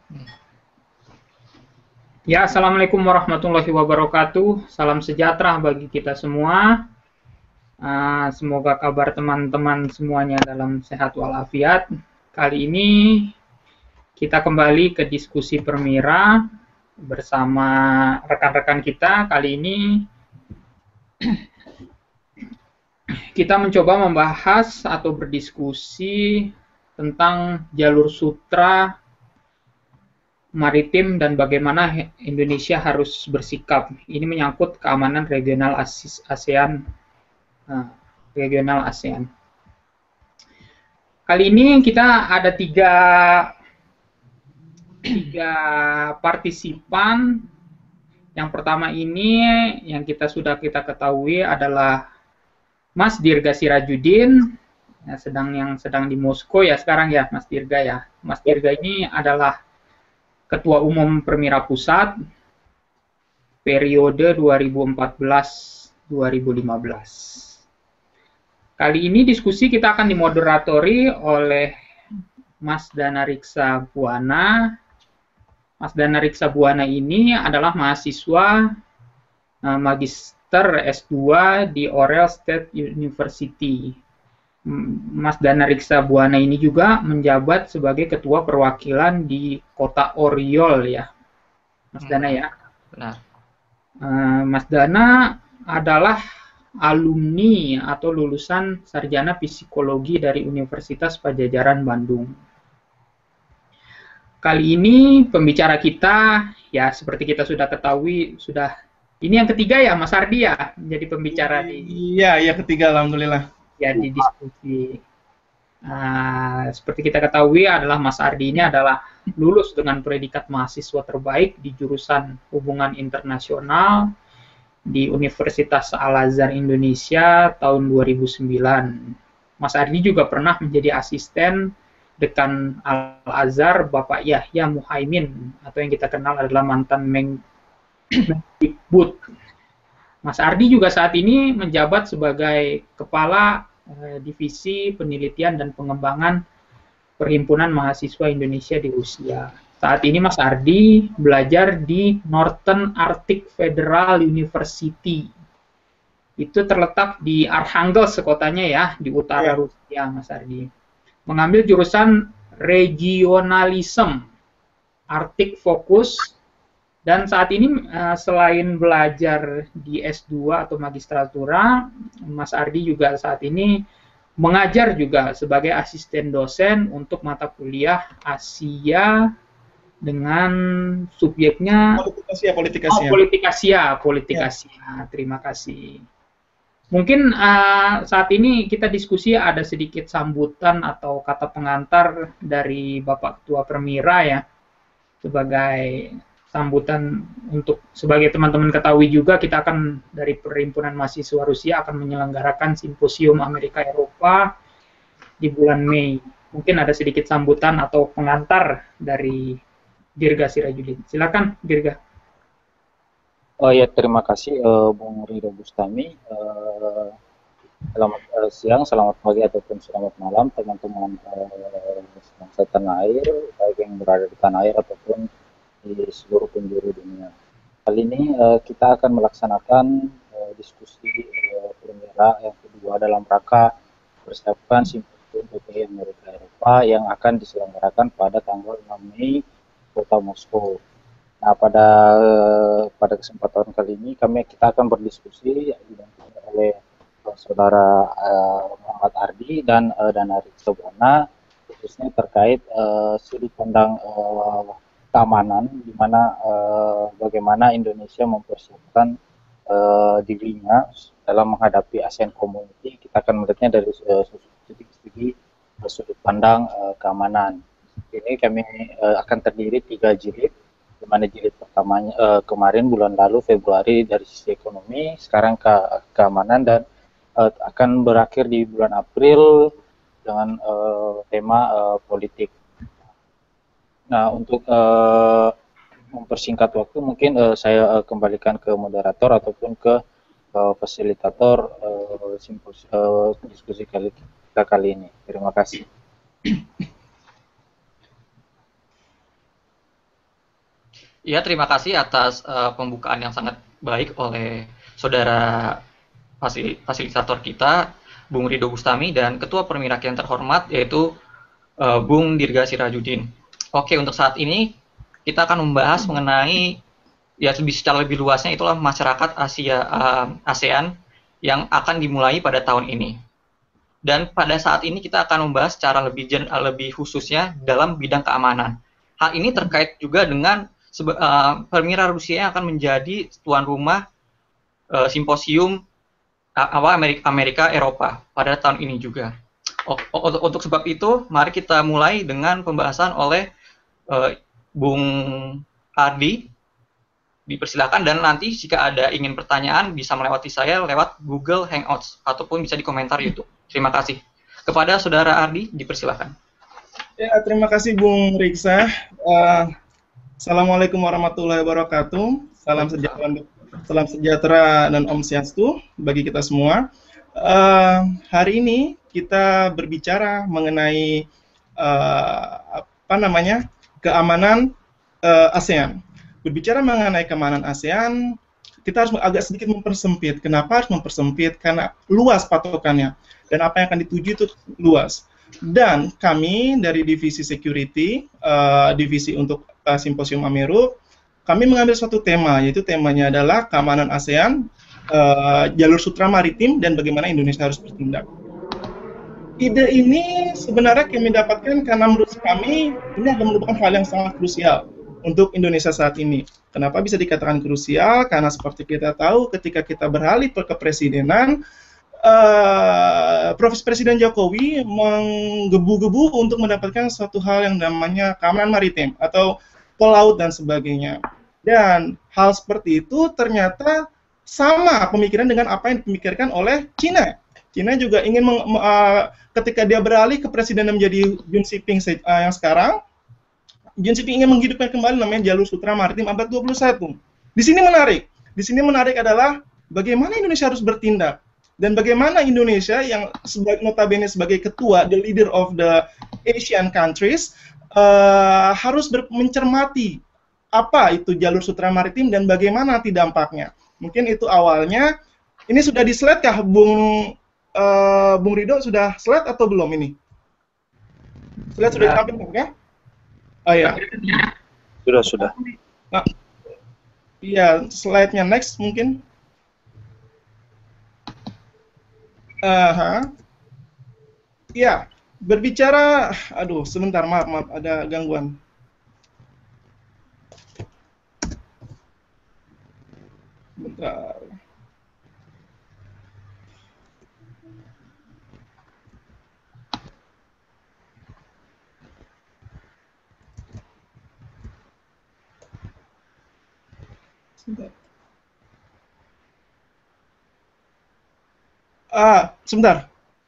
Ya, Assalamualaikum warahmatullahi wabarakatuh. Salam sejahtera bagi kita semua. Semoga kabar teman-teman semuanya dalam sehat walafiat. Kali ini kita kembali ke diskusi Permira bersama rekan-rekan kita. Kali ini kita mencoba membahas atau berdiskusi tentang jalur sutra maritim dan bagaimana Indonesia harus bersikap. Ini menyangkut keamanan regional ASEAN. Regional ASEAN. Kali ini kita ada tiga partisipan. Yang pertama ini yang sudah kita ketahui adalah Mas Dirga Sirajudin, yang sedang di Moskow ya sekarang ya, Mas Dirga ya. Mas Dirga ini adalah Ketua Umum Permira Pusat periode 2014-2015. Kali ini diskusi kita akan dimoderatori oleh Mas Dana Riksa Buana. Mas Dana Riksa Buana ini adalah mahasiswa Magister S2 di Oral State University. Mas Dana Riksa Buana ini juga menjabat sebagai ketua perwakilan di Kota Oriol ya. Mas Dana ya. Benar. Mas Dana adalah alumni atau lulusan sarjana psikologi dari Universitas Padjadjaran Bandung. Kali ini pembicara kita ya seperti kita sudah ketahui ini yang ketiga ya Mas Ardi ya menjadi pembicara Iya ketiga alhamdulillah. Ya di diskusi. Seperti kita ketahui adalah Mas Ardi ini adalah lulus dengan predikat mahasiswa terbaik di jurusan Hubungan Internasional di Universitas Al-Azhar Indonesia tahun 2009. Mas Ardi juga pernah menjadi asisten Dekan Al-Azhar Bapak Yahya Muhaimin atau yang kita kenal adalah mantan Mendikbud. Mas Ardi juga saat ini menjabat sebagai Kepala Divisi Penelitian dan Pengembangan Perhimpunan Mahasiswa Indonesia di Rusia. Saat ini Mas Ardi belajar di Northern Arctic Federal University. Itu terletak di Arkhangelsk kotanya ya, di utara Rusia Mas Ardi. Mengambil jurusan Regionalism, Arctic Focus, dan saat ini selain belajar di S2 atau magistratura, Mas Ardi juga saat ini mengajar juga sebagai asisten dosen untuk mata kuliah Asia dengan subjeknya Politikasia. Terima kasih. Mungkin saat ini kita diskusi ada sedikit sambutan atau kata pengantar dari Bapak Ketua Permira ya, sebagai sambutan untuk sebagai teman-teman ketahui juga kita akan dari Perhimpunan Mahasiswa Rusia akan menyelenggarakan simposium Amerika Eropa di bulan Mei. Mungkin ada sedikit sambutan atau pengantar dari Dirga Sirajudin. Silakan Dirga. Oh ya, terima kasih Bung Ridho Bustami. Selamat siang, selamat pagi ataupun selamat malam teman-teman sebangsa tanah air, baik yang berada di tanah air ataupun di seluruh penjuru dunia. Kali ini kita akan melaksanakan diskusi Permira yang kedua dalam rangka persiapan simposium PPI Amerika Eropa yang akan diselenggarakan pada tanggal 6 Mei Kota Moskow. Nah, pada kesempatan kali ini kita akan berdiskusi oleh Saudara Muhammad Ardi dan Dana Riksa Buana khususnya terkait sudut pandang keamanan, di mana bagaimana Indonesia mempersiapkan dirinya dalam menghadapi ASEAN Community. Kita akan melihatnya dari segi sudut pandang keamanan. Ini kami akan terdiri 3 jilid, di mana jilid pertamanya kemarin bulan lalu Februari dari sisi ekonomi, sekarang keamanan, dan akan berakhir di bulan April dengan tema politik. Nah, untuk mempersingkat waktu mungkin saya kembalikan ke moderator ataupun ke fasilitator diskusi kita kali ini. Terima kasih. Ya, terima kasih atas pembukaan yang sangat baik oleh saudara fasilitator kita, Bung Rido Bustami, dan Ketua Permirak yang terhormat, yaitu Bung Dirga Sirajudin. Oke, untuk saat ini kita akan membahas mengenai, ya secara lebih luasnya, itulah masyarakat ASEAN yang akan dimulai pada tahun ini. Dan pada saat ini kita akan membahas secara lebih khususnya dalam bidang keamanan. Hal ini terkait juga dengan Permira Rusia yang akan menjadi tuan rumah simposium Amerika Eropa pada tahun ini juga. Untuk sebab itu, mari kita mulai dengan pembahasan oleh Bung Ardi. Dipersilakan, dan nanti jika ada ingin pertanyaan bisa melewati saya lewat Google Hangouts ataupun bisa di komentar YouTube. Terima kasih. Kepada Saudara Ardi, dipersilakan. Ya, terima kasih Bung Riksa. Assalamualaikum warahmatullahi wabarakatuh. Salam sejahtera dan Om Swastiastu bagi kita semua. Hari ini kita berbicara mengenai keamanan ASEAN. Berbicara mengenai keamanan ASEAN, kita harus agak sedikit mempersempit. Kenapa harus mempersempit? Karena luas patokannya. Dan apa yang akan dituju itu luas. Dan kami dari Divisi Security, Divisi untuk Simposium Ameru, kami mengambil suatu tema, yaitu temanya adalah keamanan ASEAN, jalur sutra maritim, dan bagaimana Indonesia harus bertindak. Ide ini sebenarnya kami dapatkan karena menurut kami ini merupakan hal yang sangat krusial untuk Indonesia saat ini. Kenapa bisa dikatakan krusial? Karena seperti kita tahu, ketika kita beralih ke kepresidenan, Presiden Jokowi menggebu-gebu untuk mendapatkan suatu hal yang namanya keamanan maritim atau pelaut dan sebagainya. Dan hal seperti itu ternyata sama pemikiran dengan apa yang dipikirkan oleh Cina. Cina juga ingin ketika dia beralih ke presiden menjadi Jun Siping yang sekarang, Jun Siping ingin menghidupkan kembali namanya jalur sutra maritim abad 21. Di sini menarik adalah bagaimana Indonesia harus bertindak dan bagaimana Indonesia yang notabene sebagai ketua, the leader of the Asian countries, harus mencermati apa itu jalur sutra maritim dan bagaimana nanti dampaknya. Mungkin itu awalnya. Ini sudah di slide kah, Bung Rido? Sudah slide atau belum ini? Slide sudah ditampilkan kah? Oh ya. Sudah. Nah, iya, slide-nya next mungkin. Iya, berbicara, aduh, sebentar, maaf, ada gangguan. Bentar. Sebentar.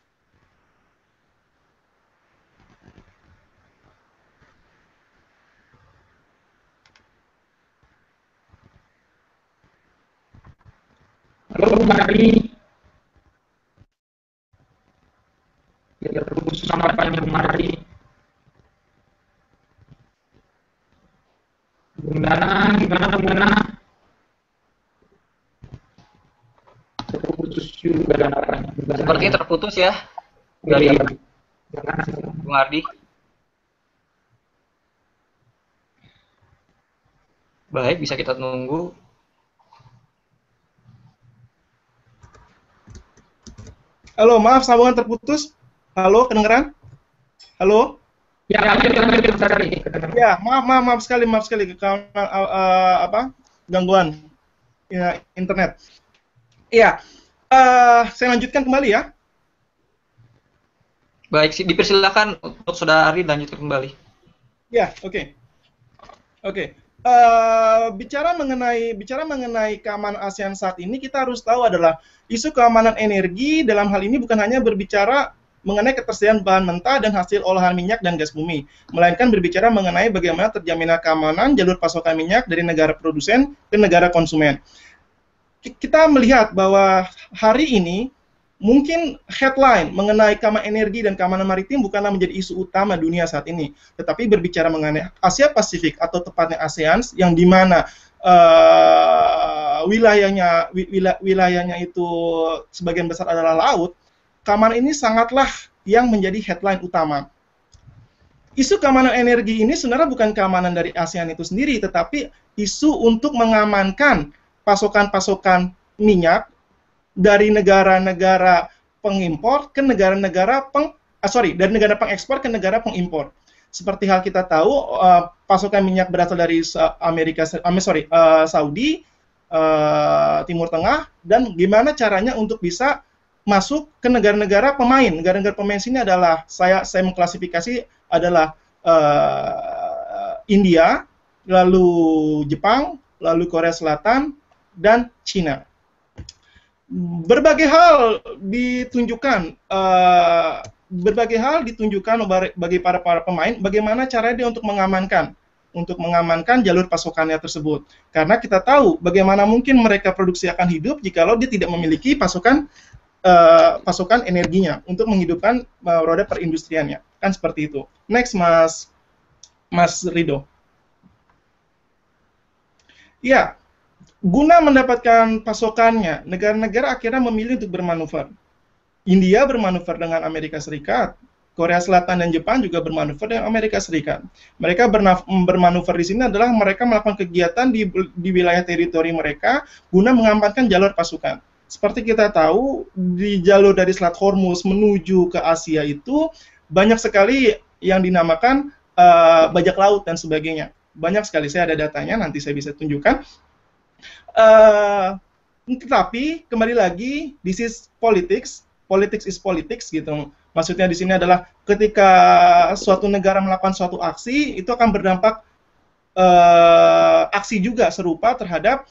Halo Bung Ardi. Ya, terputus sama Bung Ardi. Bung Dana, gimana Bung Dana? Terputus juga dan apanya. Sepertinya terputus ya dari Bung Ardi. Baik, bisa kita tunggu. Halo, maaf sambungan terputus. Halo, kedengeran? Halo? Ya, ya, maaf sekali karena gangguan ya, internet. Iya, saya lanjutkan kembali ya. Baik, dipersilakan untuk Saudara Ardi lanjutkan kembali. Ya, oke. Bicara mengenai keamanan ASEAN saat ini, kita harus tahu adalah isu keamanan energi dalam hal ini bukan hanya berbicara mengenai ketersediaan bahan mentah dan hasil olahan minyak dan gas bumi, melainkan berbicara mengenai bagaimana terjaminnya keamanan jalur pasokan minyak dari negara produsen ke negara konsumen. Kita melihat bahwa hari ini mungkin headline mengenai keamanan energi dan keamanan maritim bukanlah menjadi isu utama dunia saat ini, tetapi berbicara mengenai Asia Pasifik atau tepatnya ASEAN yang di mana wilayahnya itu sebagian besar adalah laut, keamanan ini sangatlah yang menjadi headline utama. Isu keamanan energi ini sebenarnya bukan keamanan dari ASEAN itu sendiri, tetapi isu untuk mengamankan pasokan-pasokan minyak dari negara-negara pengimpor ke negara-negara dari negara pengekspor ke negara pengimpor. Seperti hal kita tahu, pasokan minyak berasal dari Saudi, Timur Tengah, dan gimana caranya untuk bisa masuk ke negara-negara pemain. Negara-negara pemain sini adalah saya mengklasifikasi adalah India, lalu Jepang, lalu Korea Selatan, dan Cina. Berbagai hal ditunjukkan bagi para pemain bagaimana cara dia untuk mengamankan jalur pasokannya tersebut. Karena kita tahu bagaimana mungkin mereka produksi akan hidup jikalau dia tidak memiliki pasokan energinya untuk menghidupkan roda perindustriannya. Kan seperti itu. Next, Mas Rido. Ya, guna mendapatkan pasokannya, negara-negara akhirnya memilih untuk bermanuver. India bermanuver dengan Amerika Serikat, Korea Selatan dan Jepang juga bermanuver dengan Amerika Serikat. Mereka bermanuver di sini adalah mereka melakukan kegiatan di wilayah teritori mereka guna mengamankan jalur pasukan. Seperti kita tahu, di jalur dari Selat Hormuz menuju ke Asia itu banyak sekali yang dinamakan bajak laut dan sebagainya. Banyak sekali, saya ada datanya, nanti saya bisa tunjukkan. Tetapi kembali lagi, this is politics is politics gitu. Maksudnya di sini adalah ketika suatu negara melakukan suatu aksi, itu akan berdampak aksi juga serupa terhadap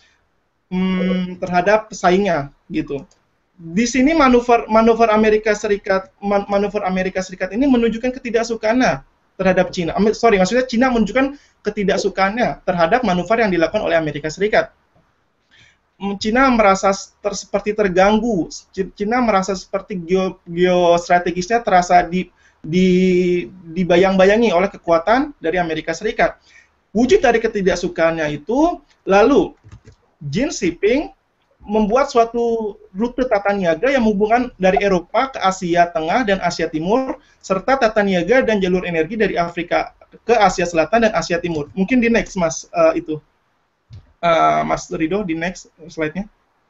pesaingnya gitu. Di sini manuver Amerika Serikat ini menunjukkan ketidaksukaannya terhadap Cina. Maksudnya Cina menunjukkan ketidaksukaannya terhadap manuver yang dilakukan oleh Amerika Serikat. Cina merasa seperti terganggu. Cina merasa seperti geostrategisnya terasa dibayang-bayangi oleh kekuatan dari Amerika Serikat. Wujud dari ketidaksukaannya itu, lalu Jin Shipping membuat suatu rute tata niaga yang menghubungkan dari Eropa ke Asia Tengah dan Asia Timur, serta tata niaga dan jalur energi dari Afrika ke Asia Selatan dan Asia Timur. Mungkin di next, Mas, itu. Mas Rido, di next slide-nya.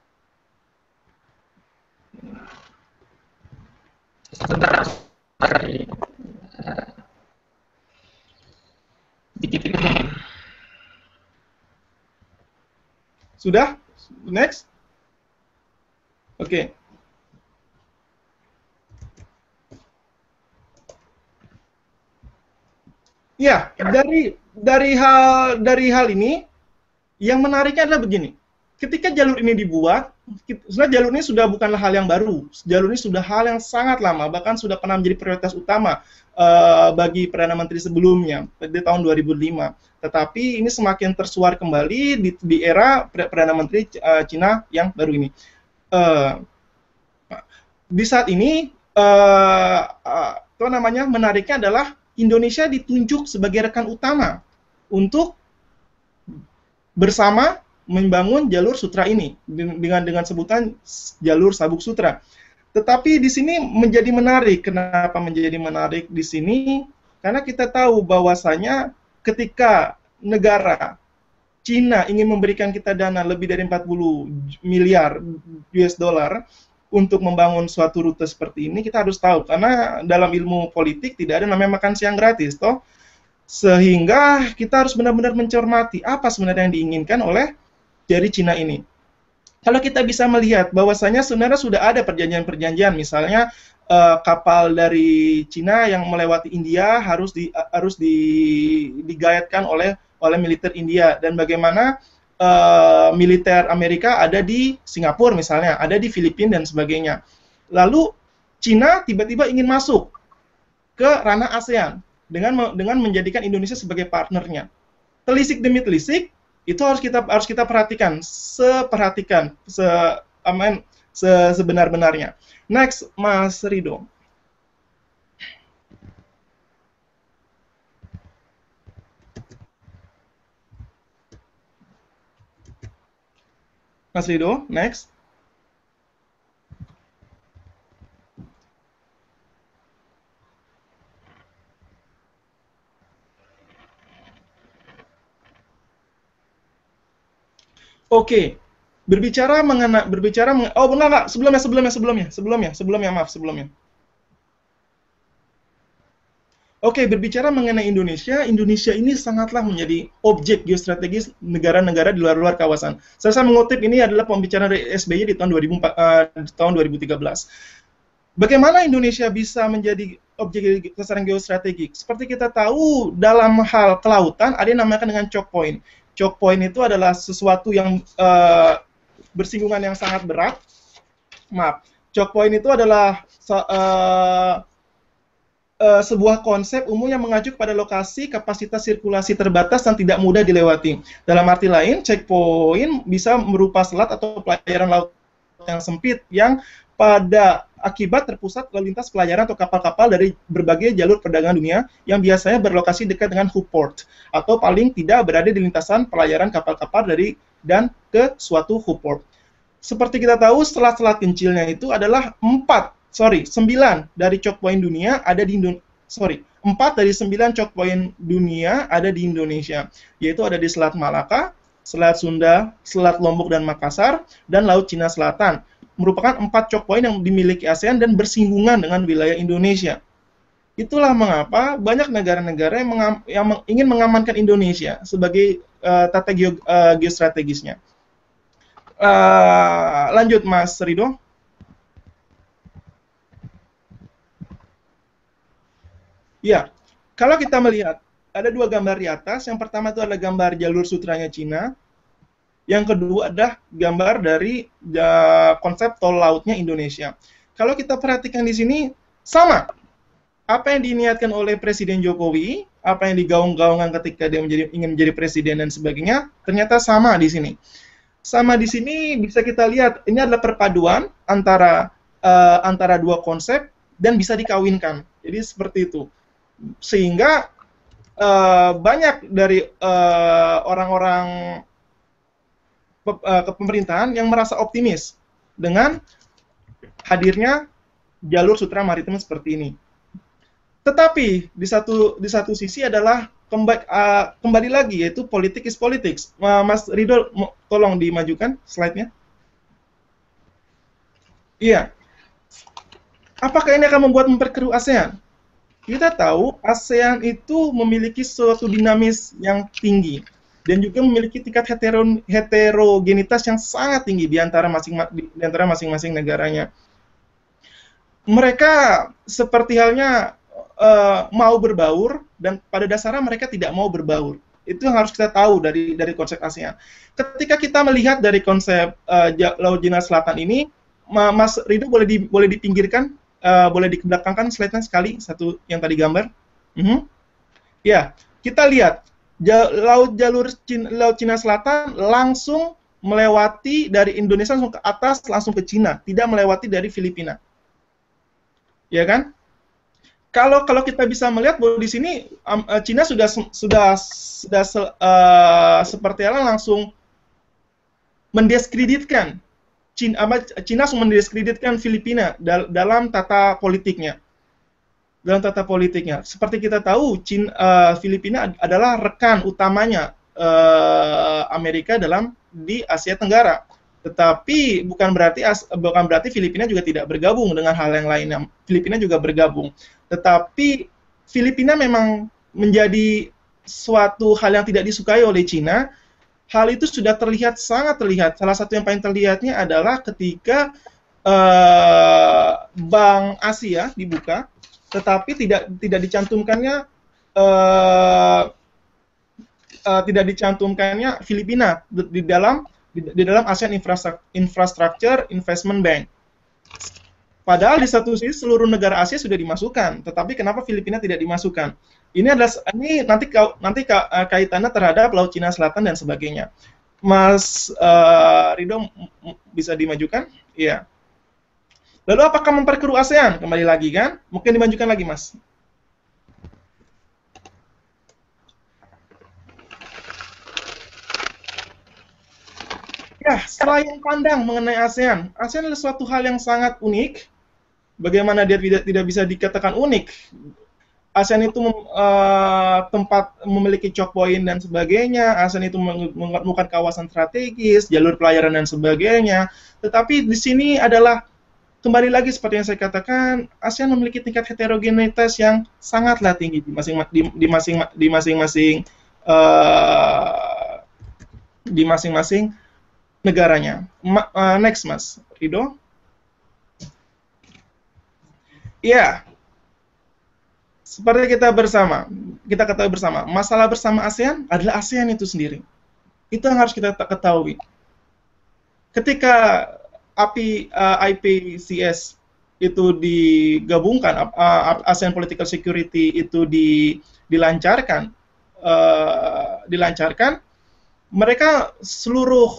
Sebentar. Sudah? Next? Oke. Ya, dari hal ini, yang menariknya adalah begini, ketika jalur ini dibuat, sebenarnya jalur ini sudah bukanlah hal yang baru, jalur ini sudah hal yang sangat lama, bahkan sudah pernah menjadi prioritas utama bagi Perdana Menteri sebelumnya, di tahun 2005. Tetapi ini semakin tersuar kembali di era Perdana Menteri Cina yang baru ini. Di saat ini, menariknya adalah Indonesia ditunjuk sebagai rekan utama untuk bersama membangun jalur sutra ini dengan sebutan jalur Sabuk Sutra. Tetapi di sini menjadi menarik. Kenapa menjadi menarik di sini? Karena kita tahu bahwasanya ketika negara Cina ingin memberikan kita dana lebih dari 40 miliar US dollar untuk membangun suatu rute seperti ini, kita harus tahu karena dalam ilmu politik tidak ada namanya makan siang gratis, toh. Sehingga kita harus benar-benar mencermati apa sebenarnya yang diinginkan oleh dari Cina ini. Kalau kita bisa melihat bahwasanya sebenarnya sudah ada perjanjian-perjanjian, misalnya kapal dari Cina yang melewati India harus digayatkan oleh militer India, dan bagaimana militer Amerika ada di Singapura misalnya, ada di Filipina dan sebagainya. Lalu Cina tiba-tiba ingin masuk ke ranah ASEAN dengan menjadikan Indonesia sebagai partnernya. Telisik demi telisik itu harus kita perhatikan, sebenar-benarnya. Next, Mas Rido. Mas Rido, next. Oke, oh enggak, sebelumnya, maaf, sebelumnya. Oke, berbicara mengenai Indonesia, Indonesia ini sangatlah menjadi objek geostrategis negara-negara di luar kawasan. Saya mengutip ini adalah pembicaraan dari SBY di tahun 2013. Bagaimana Indonesia bisa menjadi objek sasaran geostrategik? Seperti kita tahu, dalam hal kelautan ada yang namanya dengan choke point. Choke point itu adalah sesuatu yang bersinggungan yang sangat berat. Maaf, choke point itu adalah sebuah konsep umum yang mengacu pada lokasi kapasitas sirkulasi terbatas dan tidak mudah dilewati. Dalam arti lain, checkpoint bisa berupa selat atau pelayaran laut yang sempit yang pada akibat terpusat lalu lintas pelayaran atau kapal-kapal dari berbagai jalur perdagangan dunia yang biasanya berlokasi dekat dengan hub port atau paling tidak berada di lintasan pelayaran kapal-kapal dari dan ke suatu hub port. Seperti kita tahu, selat-selat kecilnya itu adalah 9 dari choke point dunia ada di 4 dari 9 choke point dunia ada di Indonesia, yaitu ada di Selat Malaka, Selat Sunda, Selat Lombok dan Makassar, dan Laut Cina Selatan. Merupakan 4 choke point yang dimiliki ASEAN dan bersinggungan dengan wilayah Indonesia. Itulah mengapa banyak negara-negara yang ingin mengamankan Indonesia sebagai tata geostrategisnya. Lanjut, Mas Rido. Ya, kalau kita melihat, ada 2 gambar di atas. Yang pertama itu adalah gambar jalur sutranya Cina. Yang kedua adalah gambar dari konsep tol lautnya Indonesia. Kalau kita perhatikan di sini, sama. Apa yang diniatkan oleh Presiden Jokowi, apa yang digaung-gaungkan ketika dia ingin menjadi presiden dan sebagainya, ternyata sama di sini. Sama di sini bisa kita lihat, ini adalah perpaduan antara 2 konsep dan bisa dikawinkan. Jadi seperti itu. Sehingga banyak dari orang-orang kepemerintahan yang merasa optimis dengan hadirnya jalur sutra maritim seperti ini. Tetapi di satu sisi adalah kembali lagi, yaitu politik is politics. Mas Rido, tolong dimajukan slide-nya. Iya. Apakah ini akan memperkeruh ASEAN? Kita tahu ASEAN itu memiliki suatu dinamis yang tinggi dan juga memiliki tingkat heterogenitas yang sangat tinggi di antara masing-masing negaranya. Mereka seperti halnya mau berbaur dan pada dasarnya mereka tidak mau berbaur. Itu yang harus kita tahu dari konsep ASEAN. Ketika kita melihat dari konsep Laut Cina Selatan ini, Mas Rido boleh dipinggirkan, boleh dibelakangkan slide-nya sekali, satu yang tadi gambar. Ya, kita lihat Laut Cina Selatan langsung melewati dari Indonesia langsung ke atas, langsung ke Cina, tidak melewati dari Filipina. Ya kan? Kalau kita bisa melihat bahwa di sini Cina sudah seperti apa langsung mendiskreditkan Cina langsung mendiskreditkan Filipina dalam tata politiknya. Seperti kita tahu, Filipina adalah rekan utamanya Amerika di Asia Tenggara. Tetapi bukan berarti Filipina juga tidak bergabung dengan hal yang lainnya. Filipina juga bergabung. Tetapi Filipina memang menjadi suatu hal yang tidak disukai oleh Cina. Hal itu sudah sangat terlihat. Salah satu yang paling terlihatnya adalah ketika Bank Asia dibuka, tetapi tidak dicantumkannya Filipina di dalam ASEAN Infrastructure Investment Bank. Padahal di satu sisi seluruh negara Asia sudah dimasukkan, tetapi kenapa Filipina tidak dimasukkan? Ini nanti kaitannya terhadap Laut Cina Selatan dan sebagainya. Mas Rido bisa dimajukan? Iya. Lalu apakah memperkeruh ASEAN? Kembali lagi kan? Mungkin dimajukan lagi, Mas. Ya, selain pandang mengenai ASEAN, ASEAN adalah suatu hal yang sangat unik. Bagaimana dia tidak bisa dikatakan unik? ASEAN itu tempat memiliki choke point dan sebagainya. ASEAN itu merupakan kawasan strategis, jalur pelayaran dan sebagainya. Tetapi di sini adalah kembali lagi seperti yang saya katakan, ASEAN memiliki tingkat heterogenitas yang sangatlah tinggi di masing-masing negaranya. Next, Mas Rido. Ya, seperti kita ketahui bersama, masalah bersama ASEAN adalah ASEAN itu sendiri. Itu yang harus kita ketahui. Ketika IPCS itu digabungkan, ASEAN Political Security itu dilancarkan, mereka seluruh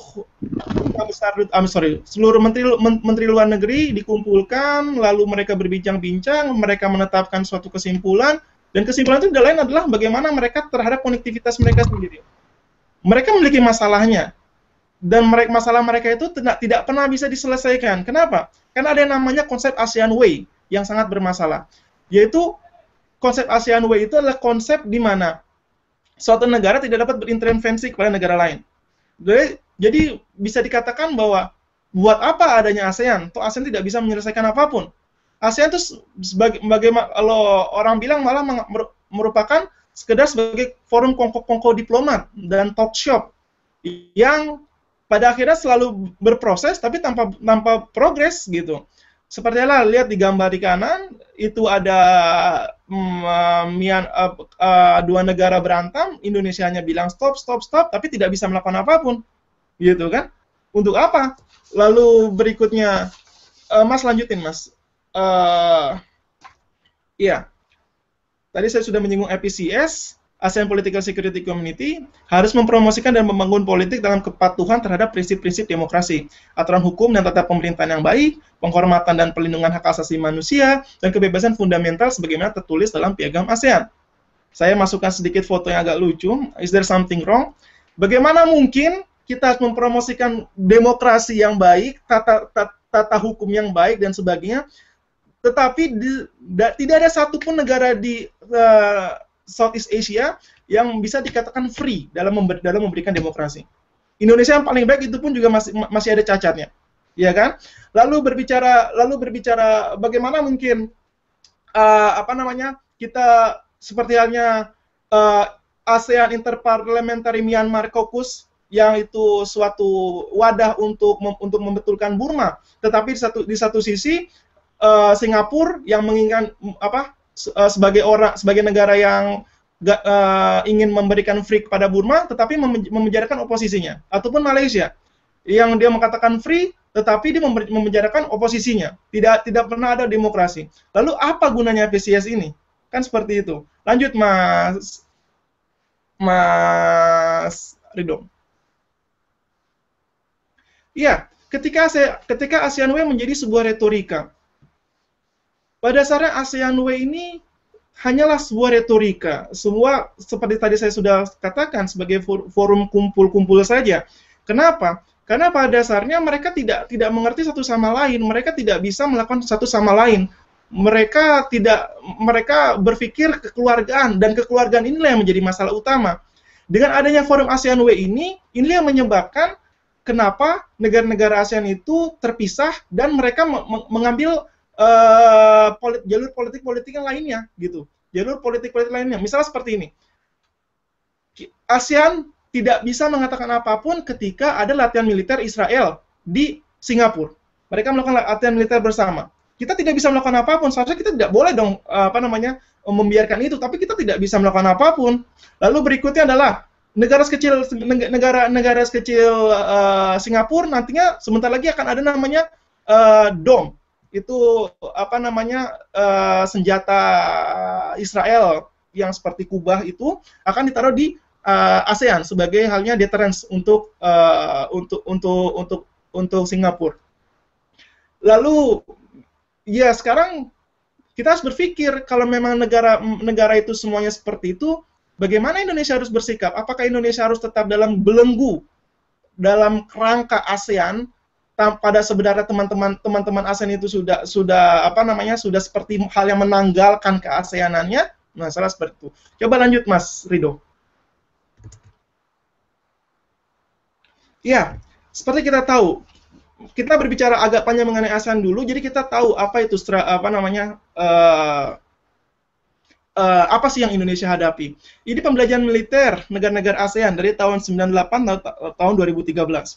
menteri luar negeri dikumpulkan, lalu mereka berbincang-bincang, mereka menetapkan suatu kesimpulan, dan kesimpulan itu tidak lain adalah bagaimana mereka terhadap konektivitas mereka sendiri. Mereka memiliki masalahnya, dan masalah mereka itu tidak pernah bisa diselesaikan. Kenapa? Karena ada yang namanya konsep ASEAN Way yang sangat bermasalah, yaitu konsep ASEAN Way itu adalah konsep di mana suatu negara tidak dapat berintervensi kepada negara lain. Jadi bisa dikatakan bahwa buat apa adanya ASEAN? Toh ASEAN tidak bisa menyelesaikan apapun. ASEAN itu bagaimana kalau orang bilang malah merupakan sekedar sebagai forum kongko-kongko diplomat dan talk shop yang pada akhirnya selalu berproses tapi tanpa progres gitu. Seperti lah, lihat di gambar di kanan, itu ada dua negara berantem, Indonesia hanya bilang stop, tapi tidak bisa melakukan apapun. Gitu kan? Untuk apa? Lalu berikutnya, Mas lanjutin, Mas. Iya. Tadi saya sudah menyinggung IPCS, ASEAN Political Security Community harus mempromosikan dan membangun politik dalam kepatuhan terhadap prinsip-prinsip demokrasi, aturan hukum dan tata pemerintahan yang baik, penghormatan dan pelindungan hak asasi manusia, dan kebebasan fundamental sebagaimana tertulis dalam Piagam ASEAN. Saya masukkan sedikit foto yang agak lucu. Is there something wrong? Bagaimana mungkin kita harus mempromosikan demokrasi yang baik, tata hukum yang baik, dan sebagainya, tetapi tidak ada satupun negara di Southeast Asia yang bisa dikatakan free dalam memberikan demokrasi. Indonesia yang paling baik itu pun juga masih ada cacatnya, ya kan? Lalu berbicara bagaimana mungkin kita seperti halnya ASEAN Interparliamentary Myanmar Caucus yang itu suatu wadah untuk membetulkan Burma, tetapi di satu sisi Singapura yang menginginkan sebagai negara yang ingin memberikan free kepada Burma, tetapi memenjarakan oposisinya, ataupun Malaysia yang dia mengatakan free, tetapi dia memenjarakan oposisinya, tidak pernah ada demokrasi. Lalu apa gunanya PCS ini? Kan seperti itu. Lanjut, Mas Ridho. Iya, ketika ASEAN Way menjadi sebuah retorika. Pada dasarnya ASEAN Way ini hanyalah sebuah retorika, seperti tadi saya sudah katakan, sebagai forum kumpul-kumpul saja. Kenapa? Karena pada dasarnya mereka tidak mengerti satu sama lain, mereka tidak bisa melakukan satu sama lain. Mereka berpikir kekeluargaan, dan kekeluargaan inilah yang menjadi masalah utama. Dengan adanya forum ASEAN Way ini yang menyebabkan kenapa negara-negara ASEAN itu terpisah dan mereka mengambil jalur politik-politik yang lainnya, gitu. Jalur politik-politik lainnya. Misalnya seperti ini. ASEAN tidak bisa mengatakan apapun ketika ada latihan militer Israel di Singapura. Mereka melakukan latihan militer bersama. Kita tidak bisa melakukan apapun. Seharusnya kita tidak boleh dong membiarkan itu, tapi kita tidak bisa melakukan apapun. Lalu berikutnya adalah negara sekecil Singapura nantinya sebentar lagi akan ada namanya DOM. Itu senjata Israel yang seperti kubah itu akan ditaruh di ASEAN sebagai halnya deterrence untuk Singapura. Lalu ya sekarang kita harus berpikir kalau memang negara itu semuanya seperti itu, bagaimana Indonesia harus bersikap? Apakah Indonesia harus tetap dalam belenggu dalam kerangka ASEAN? Pada sebenarnya teman-teman ASEAN itu sudah apa namanya, sudah seperti hal yang menanggalkan keASEANannya. Nah, salah seperti itu. Coba lanjut Mas Rido. Ya, seperti kita tahu, kita berbicara agak panjang mengenai ASEAN dulu, jadi kita tahu apa itu apa namanya, apa sih yang Indonesia hadapi. Ini pembelajaran militer negara-negara ASEAN dari tahun 98 tahun 2013.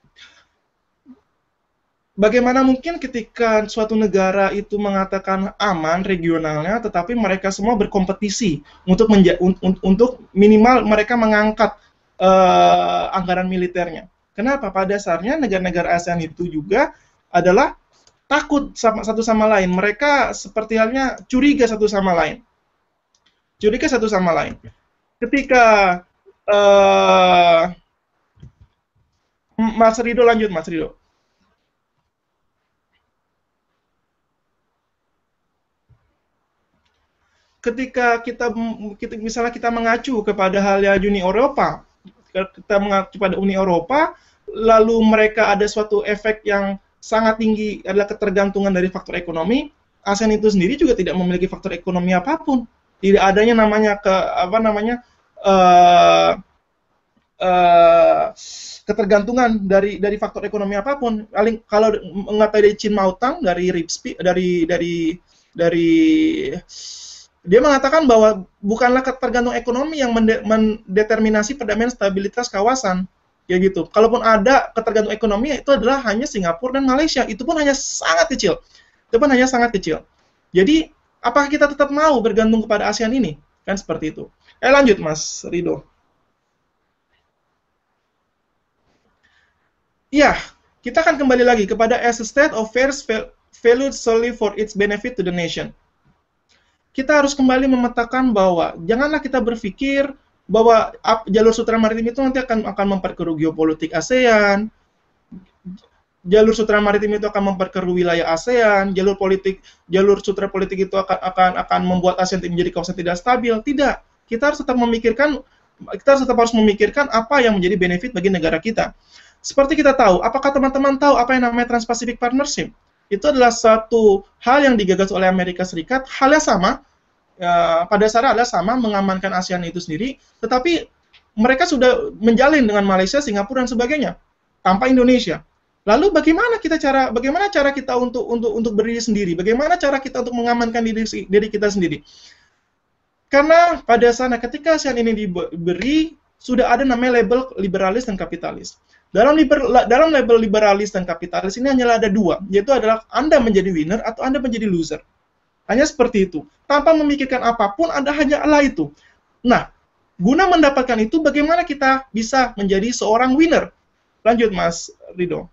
Bagaimana mungkin ketika suatu negara itu mengatakan aman regionalnya, tetapi mereka semua berkompetisi untuk minimal mereka mengangkat anggaran militernya. Kenapa? Pada dasarnya negara-negara ASEAN itu juga adalah takut satu sama lain. Mereka seperti halnya curiga satu sama lain. Curiga satu sama lain. Ketika Mas Rido, lanjut Mas Rido. Ketika misalnya kita mengacu kepada halnya Uni Eropa, kita mengacu pada Uni Eropa, lalu mereka ada suatu efek yang sangat tinggi adalah ketergantungan dari faktor ekonomi. ASEAN itu sendiri juga tidak memiliki faktor ekonomi apapun. Tidak adanya namanya ketergantungan dari faktor ekonomi apapun. Kalau mengatai dari Chin Maotang dari dia mengatakan bahwa bukanlah ketergantungan ekonomi yang mendeterminasi perdamaian stabilitas kawasan, ya gitu. Kalaupun ada ketergantungan ekonomi, itu adalah hanya Singapura dan Malaysia. Itu pun hanya sangat kecil. Jadi, apakah kita tetap mau bergantung kepada ASEAN ini? Kan seperti itu. Lanjut, Mas Rido. Ya, kita akan kembali lagi kepada as a state of affairs valued solely for its benefit to the nation. Kita harus kembali memetakan bahwa janganlah kita berpikir bahwa jalur sutra maritim itu nanti akan memperkeruh geopolitik ASEAN, jalur sutra maritim itu akan memperkeruh wilayah ASEAN, jalur sutra politik itu akan membuat ASEAN menjadi kawasan tidak stabil. Tidak, kita harus tetap harus memikirkan apa yang menjadi benefit bagi negara kita. Seperti kita tahu, apakah teman-teman tahu apa yang namanya Trans-Pacific Partnership? Itu adalah satu hal yang digagas oleh Amerika Serikat, hal yang sama, pada dasarnya adalah sama, mengamankan ASEAN itu sendiri, tetapi mereka sudah menjalin dengan Malaysia, Singapura, dan sebagainya, tanpa Indonesia. Lalu bagaimana cara kita untuk berdiri sendiri? Bagaimana cara kita untuk mengamankan diri kita sendiri? Karena pada dasarnya ketika ASEAN ini diberi, sudah ada namanya label liberalis dan kapitalis. Dalam label liberalis dan kapitalis ini hanyalah ada dua, yaitu adalah Anda menjadi winner atau Anda menjadi loser. Hanya seperti itu. Tanpa memikirkan apapun, Anda hanyalah itu. Nah, guna mendapatkan itu, bagaimana kita bisa menjadi seorang winner? Lanjut, Mas Rido.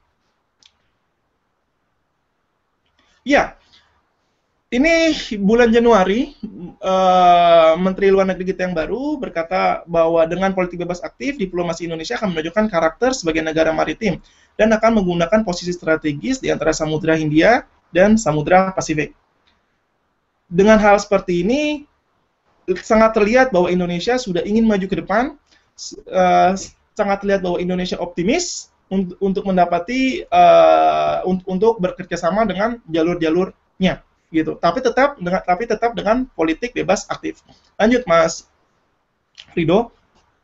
Ya, ini bulan Januari, Menteri Luar Negeri kita yang baru berkata bahwa dengan politik bebas aktif, diplomasi Indonesia akan menunjukkan karakter sebagai negara maritim dan akan menggunakan posisi strategis di antara Samudra Hindia dan Samudra Pasifik. Dengan hal seperti ini, sangat terlihat bahwa Indonesia sudah ingin maju ke depan, sangat terlihat bahwa Indonesia optimis untuk mendapati, untuk bekerja sama dengan jalur-jalurnya. Gitu. Tapi tetap dengan politik bebas aktif. Lanjut, Mas Rido.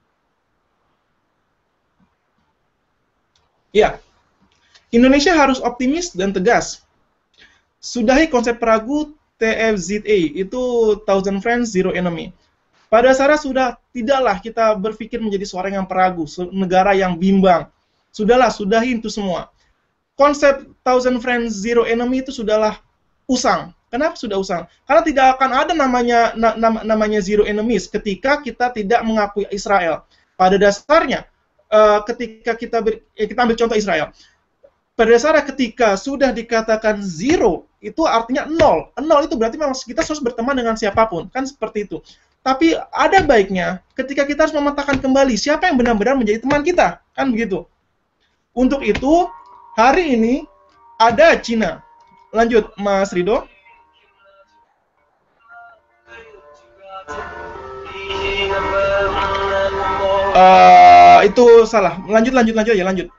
Ya, Indonesia harus optimis dan tegas. Sudahi konsep peragu TFZA, itu Thousand Friends, Zero Enemy. Pada dasarnya tidaklah kita berpikir menjadi seorang yang peragu, negara yang bimbang. Sudahi itu semua. Konsep Thousand Friends, Zero Enemy itu sudahlah usang. Kenapa sudah usang? Karena tidak akan ada namanya zero enemies ketika kita tidak mengakui Israel. Pada dasarnya, ketika kita ambil contoh Israel. Pada dasarnya ketika sudah dikatakan zero, itu artinya nol. Nol itu berarti memang kita harus berteman dengan siapapun. Kan seperti itu. Tapi ada baiknya ketika kita harus memetakan kembali siapa yang benar-benar menjadi teman kita. Kan begitu. Untuk itu, hari ini ada Cina. Lanjut, Mas Rido. Itu salah. Lanjut ya, lanjut.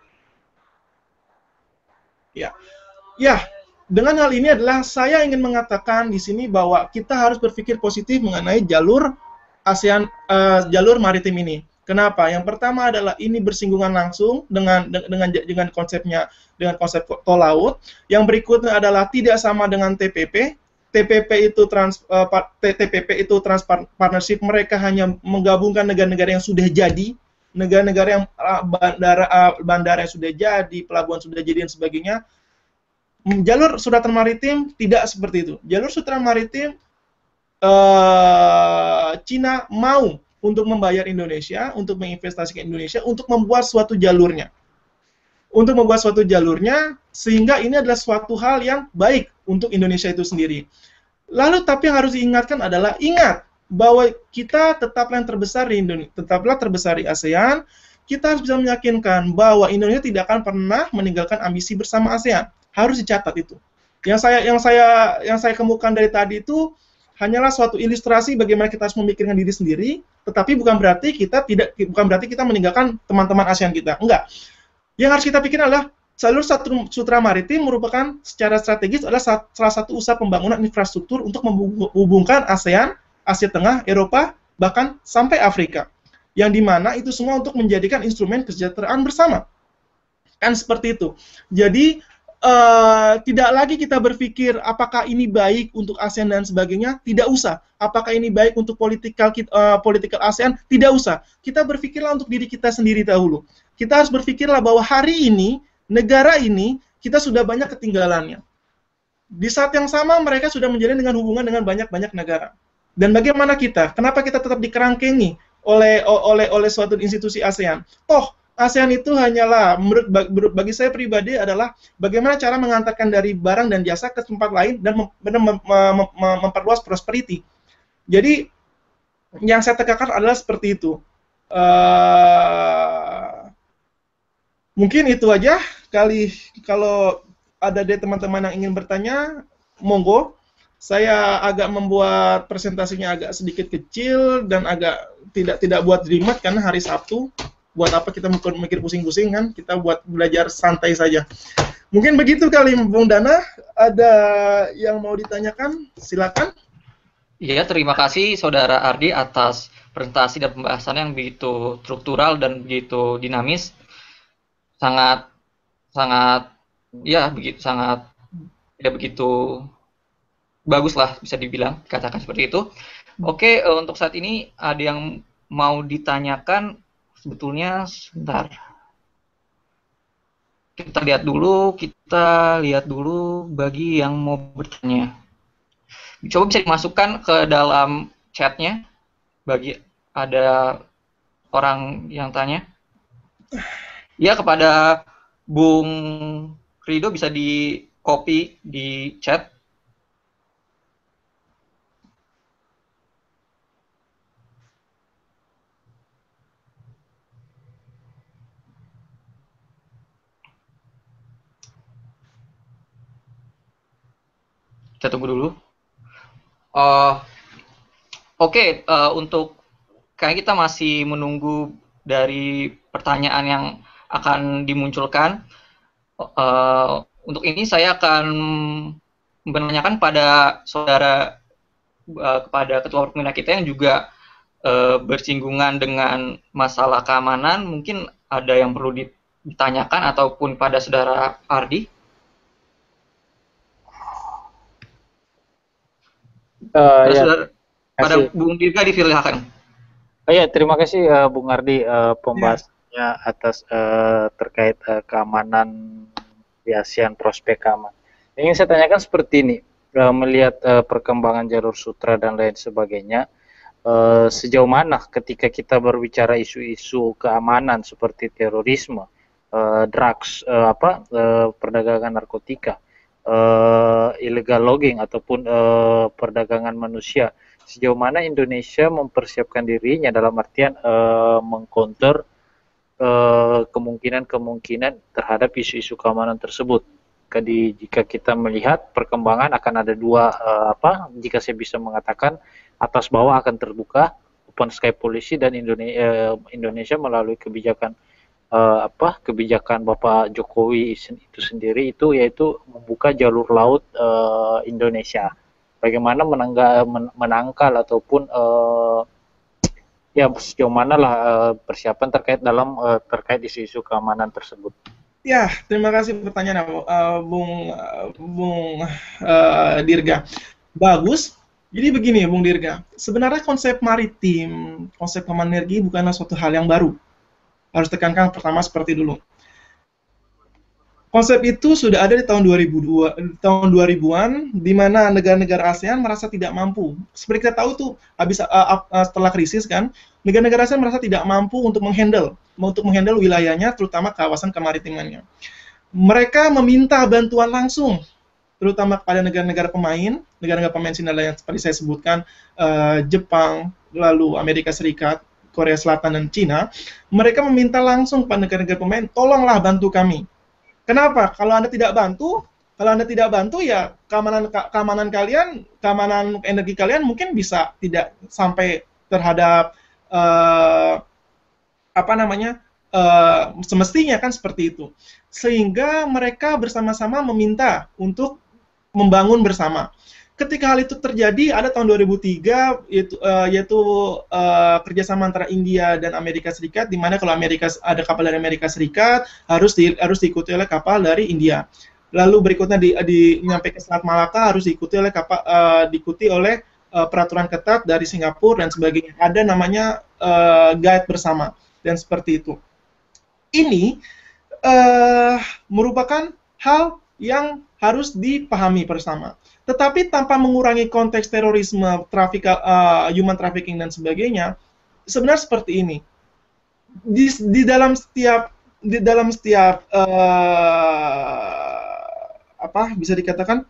Ya. Ya, dengan hal ini adalah saya ingin mengatakan di sini bahwa kita harus berpikir positif mengenai jalur ASEAN, jalur maritim ini. Kenapa? Yang pertama adalah ini bersinggungan langsung dengan konsepnya, dengan konsep tol laut. Yang berikutnya adalah tidak sama dengan TPP. TPP itu trans partnership, mereka hanya menggabungkan negara-negara yang sudah jadi, negara-negara yang bandara yang sudah jadi, pelabuhan sudah jadi dan sebagainya. Jalur sutraan maritim tidak seperti itu. Jalur sutraan maritim Cina mau untuk membayar Indonesia, untuk menginvestasikan Indonesia, untuk membuat suatu jalurnya. Untuk membuat suatu jalurnya, sehingga ini adalah suatu hal yang baik untuk Indonesia itu sendiri. Lalu, tapi yang harus diingatkan adalah, ingat bahwa kita tetaplah yang terbesar di Indonesia, tetaplah terbesar di ASEAN. Kita harus bisa meyakinkan bahwa Indonesia tidak akan pernah meninggalkan ambisi bersama ASEAN. Harus dicatat itu. Yang saya kemukakan dari tadi itu hanyalah suatu ilustrasi bagaimana kita harus memikirkan diri sendiri, tetapi bukan berarti kita meninggalkan teman-teman ASEAN kita. Enggak. Yang harus kita pikirkan adalah jalur sutra maritim merupakan secara strategis adalah salah satu usaha pembangunan infrastruktur untuk menghubungkan ASEAN, Asia Tengah, Eropa, bahkan sampai Afrika. Yang dimana itu semua untuk menjadikan instrumen kesejahteraan bersama. Kan seperti itu. Jadi tidak lagi kita berpikir apakah ini baik untuk ASEAN dan sebagainya, tidak usah. Apakah ini baik untuk political ASEAN, tidak usah. Kita berpikirlah untuk diri kita sendiri dahulu. Kita harus berpikirlah bahwa hari ini, negara ini, kita sudah banyak ketinggalannya. Di saat yang sama, mereka sudah menjalin dengan hubungan dengan banyak-banyak negara. Dan bagaimana kita? Kenapa kita tetap dikerangkengi oleh suatu institusi ASEAN? Toh, ASEAN itu hanyalah, bagi saya pribadi adalah bagaimana cara mengantarkan dari barang dan jasa ke tempat lain dan memperluas prosperity. Jadi, yang saya tekankan adalah seperti itu. Mungkin itu aja. Kalau ada dari teman-teman yang ingin bertanya, monggo. Saya agak membuat presentasinya agak sedikit kecil dan agak tidak buat jelimet karena hari Sabtu. Buat apa kita mikir pusing-pusing kan? Kita buat belajar santai saja. Mungkin begitu kali, Bung Dana. Ada yang mau ditanyakan? Silakan. Iya, terima kasih Saudara Ardi atas presentasi dan pembahasan yang begitu struktural dan begitu dinamis. Sangat begitu bagus lah, bisa dibilang, katakan seperti itu. Oke, untuk saat ini ada yang mau ditanyakan. Sebetulnya sebentar, kita lihat dulu bagi yang mau bertanya. Coba bisa dimasukkan ke dalam chatnya bagi ada orang yang tanya. Ya, kepada Bung Rido bisa di copy di chat. Kita tunggu dulu. Oke, untuk kayak kita masih menunggu dari pertanyaan yang akan dimunculkan. Untuk ini saya akan menanyakan pada saudara, kepada ketua pembina kita yang juga bersinggungan dengan masalah keamanan. Mungkin ada yang perlu ditanyakan ataupun pada saudara Ardi. Pada Bung Dirga dipersilakan. Ya, terima kasih Bung Ardi pembahasannya atas terkait keamanan di ASEAN, prospek keamanan. Yang ingin saya tanyakan seperti ini, melihat perkembangan jalur sutra dan lain sebagainya, sejauh mana ketika kita berbicara isu-isu keamanan seperti terorisme, drugs, perdagangan narkotika, illegal logging ataupun perdagangan manusia, sejauh mana Indonesia mempersiapkan dirinya dalam artian mengcounter kemungkinan-kemungkinan terhadap isu-isu keamanan tersebut. jika kita melihat perkembangan akan ada dua jika saya bisa mengatakan atas bawah akan terbuka open sky policy dan Indonesia melalui kebijakan kebijakan Bapak Jokowi itu sendiri itu yaitu membuka jalur laut Indonesia. Bagaimana menangkal ataupun sejauh mana lah persiapan terkait isu-isu keamanan tersebut. Ya, terima kasih pertanyaan Bung Dirga. Bagus. Jadi begini Bung Dirga, sebenarnya konsep maritim, konsep keamanan energi bukanlah suatu hal yang baru. Harus tekankan pertama seperti dulu. Konsep itu sudah ada di tahun 2000-an, di mana negara-negara ASEAN merasa tidak mampu. Seperti kita tahu tuh, setelah krisis kan, negara-negara ASEAN merasa tidak mampu untuk menghandle wilayahnya, terutama kawasan kemaritimannya. Mereka meminta bantuan langsung, terutama kepada negara-negara pemain sini adalah yang seperti saya sebutkan, Jepang, lalu Amerika Serikat, Korea Selatan, dan Cina. Mereka meminta langsung pada negara-negara pemain, tolonglah bantu kami. Kenapa? Kalau Anda tidak bantu ya keamanan energi kalian mungkin bisa tidak sampai terhadap semestinya kan seperti itu. Sehingga mereka bersama-sama meminta untuk membangun bersama. Ketika hal itu terjadi, ada tahun 2003 yaitu kerjasama antara India dan Amerika Serikat, di mana kalau ada kapal dari Amerika Serikat harus diikuti oleh kapal dari India. Lalu berikutnya nyampe ke Selat Malaka harus diikuti oleh peraturan ketat dari Singapura dan sebagainya. Ada namanya guide bersama dan seperti itu. Ini merupakan hal yang harus dipahami bersama. Tetapi tanpa mengurangi konteks terorisme, human trafficking dan sebagainya, sebenarnya seperti ini. Di dalam setiap bisa dikatakan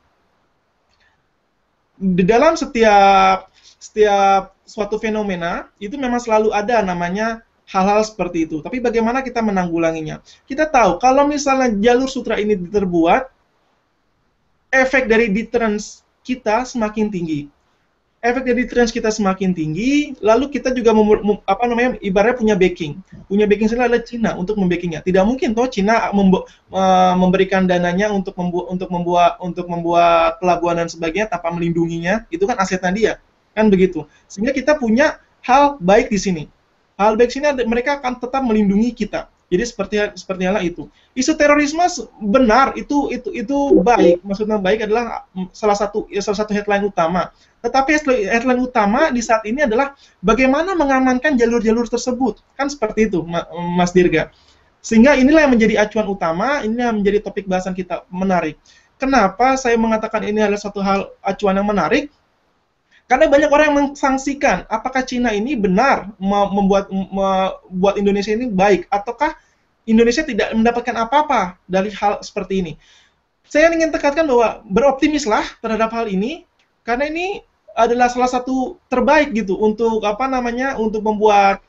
di dalam setiap suatu fenomena itu memang selalu ada namanya hal-hal seperti itu. Tapi bagaimana kita menanggulanginya? Kita tahu kalau misalnya jalur sutra ini terbuat, efek dari deterrence kita semakin tinggi. Efek dari deterrence kita semakin tinggi, lalu kita juga ibaratnya punya backing. Punya backing sendiri adalah Cina untuk membackingnya. Tidak mungkin toh Cina memberikan dananya untuk membuat pelabuhan dan sebagainya tanpa melindunginya. Itu kan asetnya dia. Kan begitu. Sehingga kita punya hal baik di sini. Hal baik sini mereka akan tetap melindungi kita. Jadi seperti halnya itu. Isu terorisme benar itu baik. Maksudnya baik adalah salah satu headline utama. Tetapi headline utama di saat ini adalah bagaimana mengamankan jalur-jalur tersebut. Kan seperti itu, Mas Dirga. Sehingga inilah yang menjadi acuan utama, ini yang menjadi topik bahasan kita menarik. Kenapa saya mengatakan ini adalah satu hal acuan yang menarik? Karena banyak orang yang mensangsikan apakah Cina ini benar membuat Indonesia ini baik, ataukah Indonesia tidak mendapatkan apa-apa dari hal seperti ini. Saya ingin tekankan bahwa beroptimislah terhadap hal ini, karena ini adalah salah satu terbaik gitu untuk untuk membuat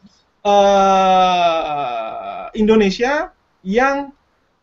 Indonesia yang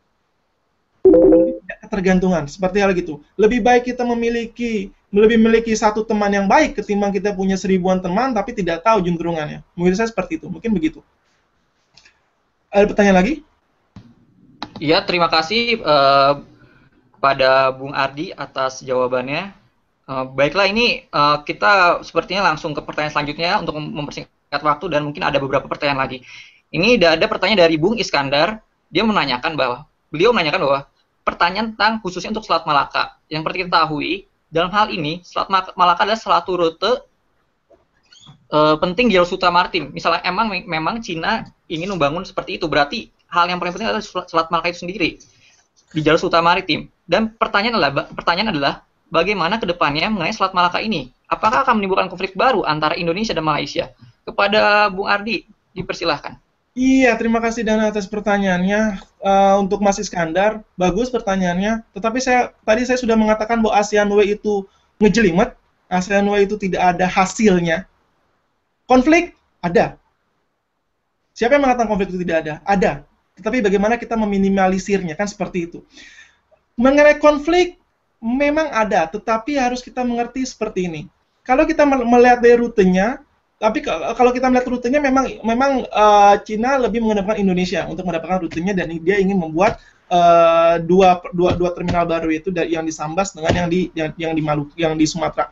tidak ketergantungan seperti hal gitu. Lebih baik kita memiliki satu teman yang baik ketimbang kita punya 1000-an teman tapi tidak tahu juntrungannya. Mungkin saya seperti itu, mungkin begitu. Ada pertanyaan lagi? Iya, terima kasih kepada Bung Ardi atas jawabannya. Baiklah, ini kita sepertinya langsung ke pertanyaan selanjutnya untuk mempersingkat waktu dan mungkin ada beberapa pertanyaan lagi. Ini ada pertanyaan dari Bung Iskandar. Beliau menanyakan bahwa pertanyaan tentang khususnya untuk Selat Malaka. Yang seperti kita ketahui, dalam hal ini Selat Malaka adalah salah satu rute penting di jalur sutra maritim. Misalnya memang Cina ingin membangun seperti itu, berarti hal yang paling penting adalah Selat Malaka itu sendiri di jalur sutra maritim. Dan pertanyaan adalah bagaimana kedepannya mengenai Selat Malaka ini? Apakah akan menimbulkan konflik baru antara Indonesia dan Malaysia? Kepada Bung Ardi, dipersilahkan. Iya, terima kasih Dana atas pertanyaannya. Untuk Mas Iskandar, bagus pertanyaannya. Tetapi tadi saya sudah mengatakan bahwa ASEAN Way itu ngejelimet, ASEAN Way itu tidak ada hasilnya. Konflik ada. Siapa yang mengatakan konflik itu tidak ada? Ada. Tetapi bagaimana kita meminimalisirnya, kan seperti itu. Mengenai konflik, memang ada, tetapi harus kita mengerti seperti ini. Kalau kita melihat dari rutenya, tapi kalau kita melihat rutenya memang Cina lebih mengedepankan Indonesia untuk mendapatkan rutenya, dan dia ingin membuat dua terminal baru itu, yang di Sambas dengan yang di Maluku, yang di Sumatera.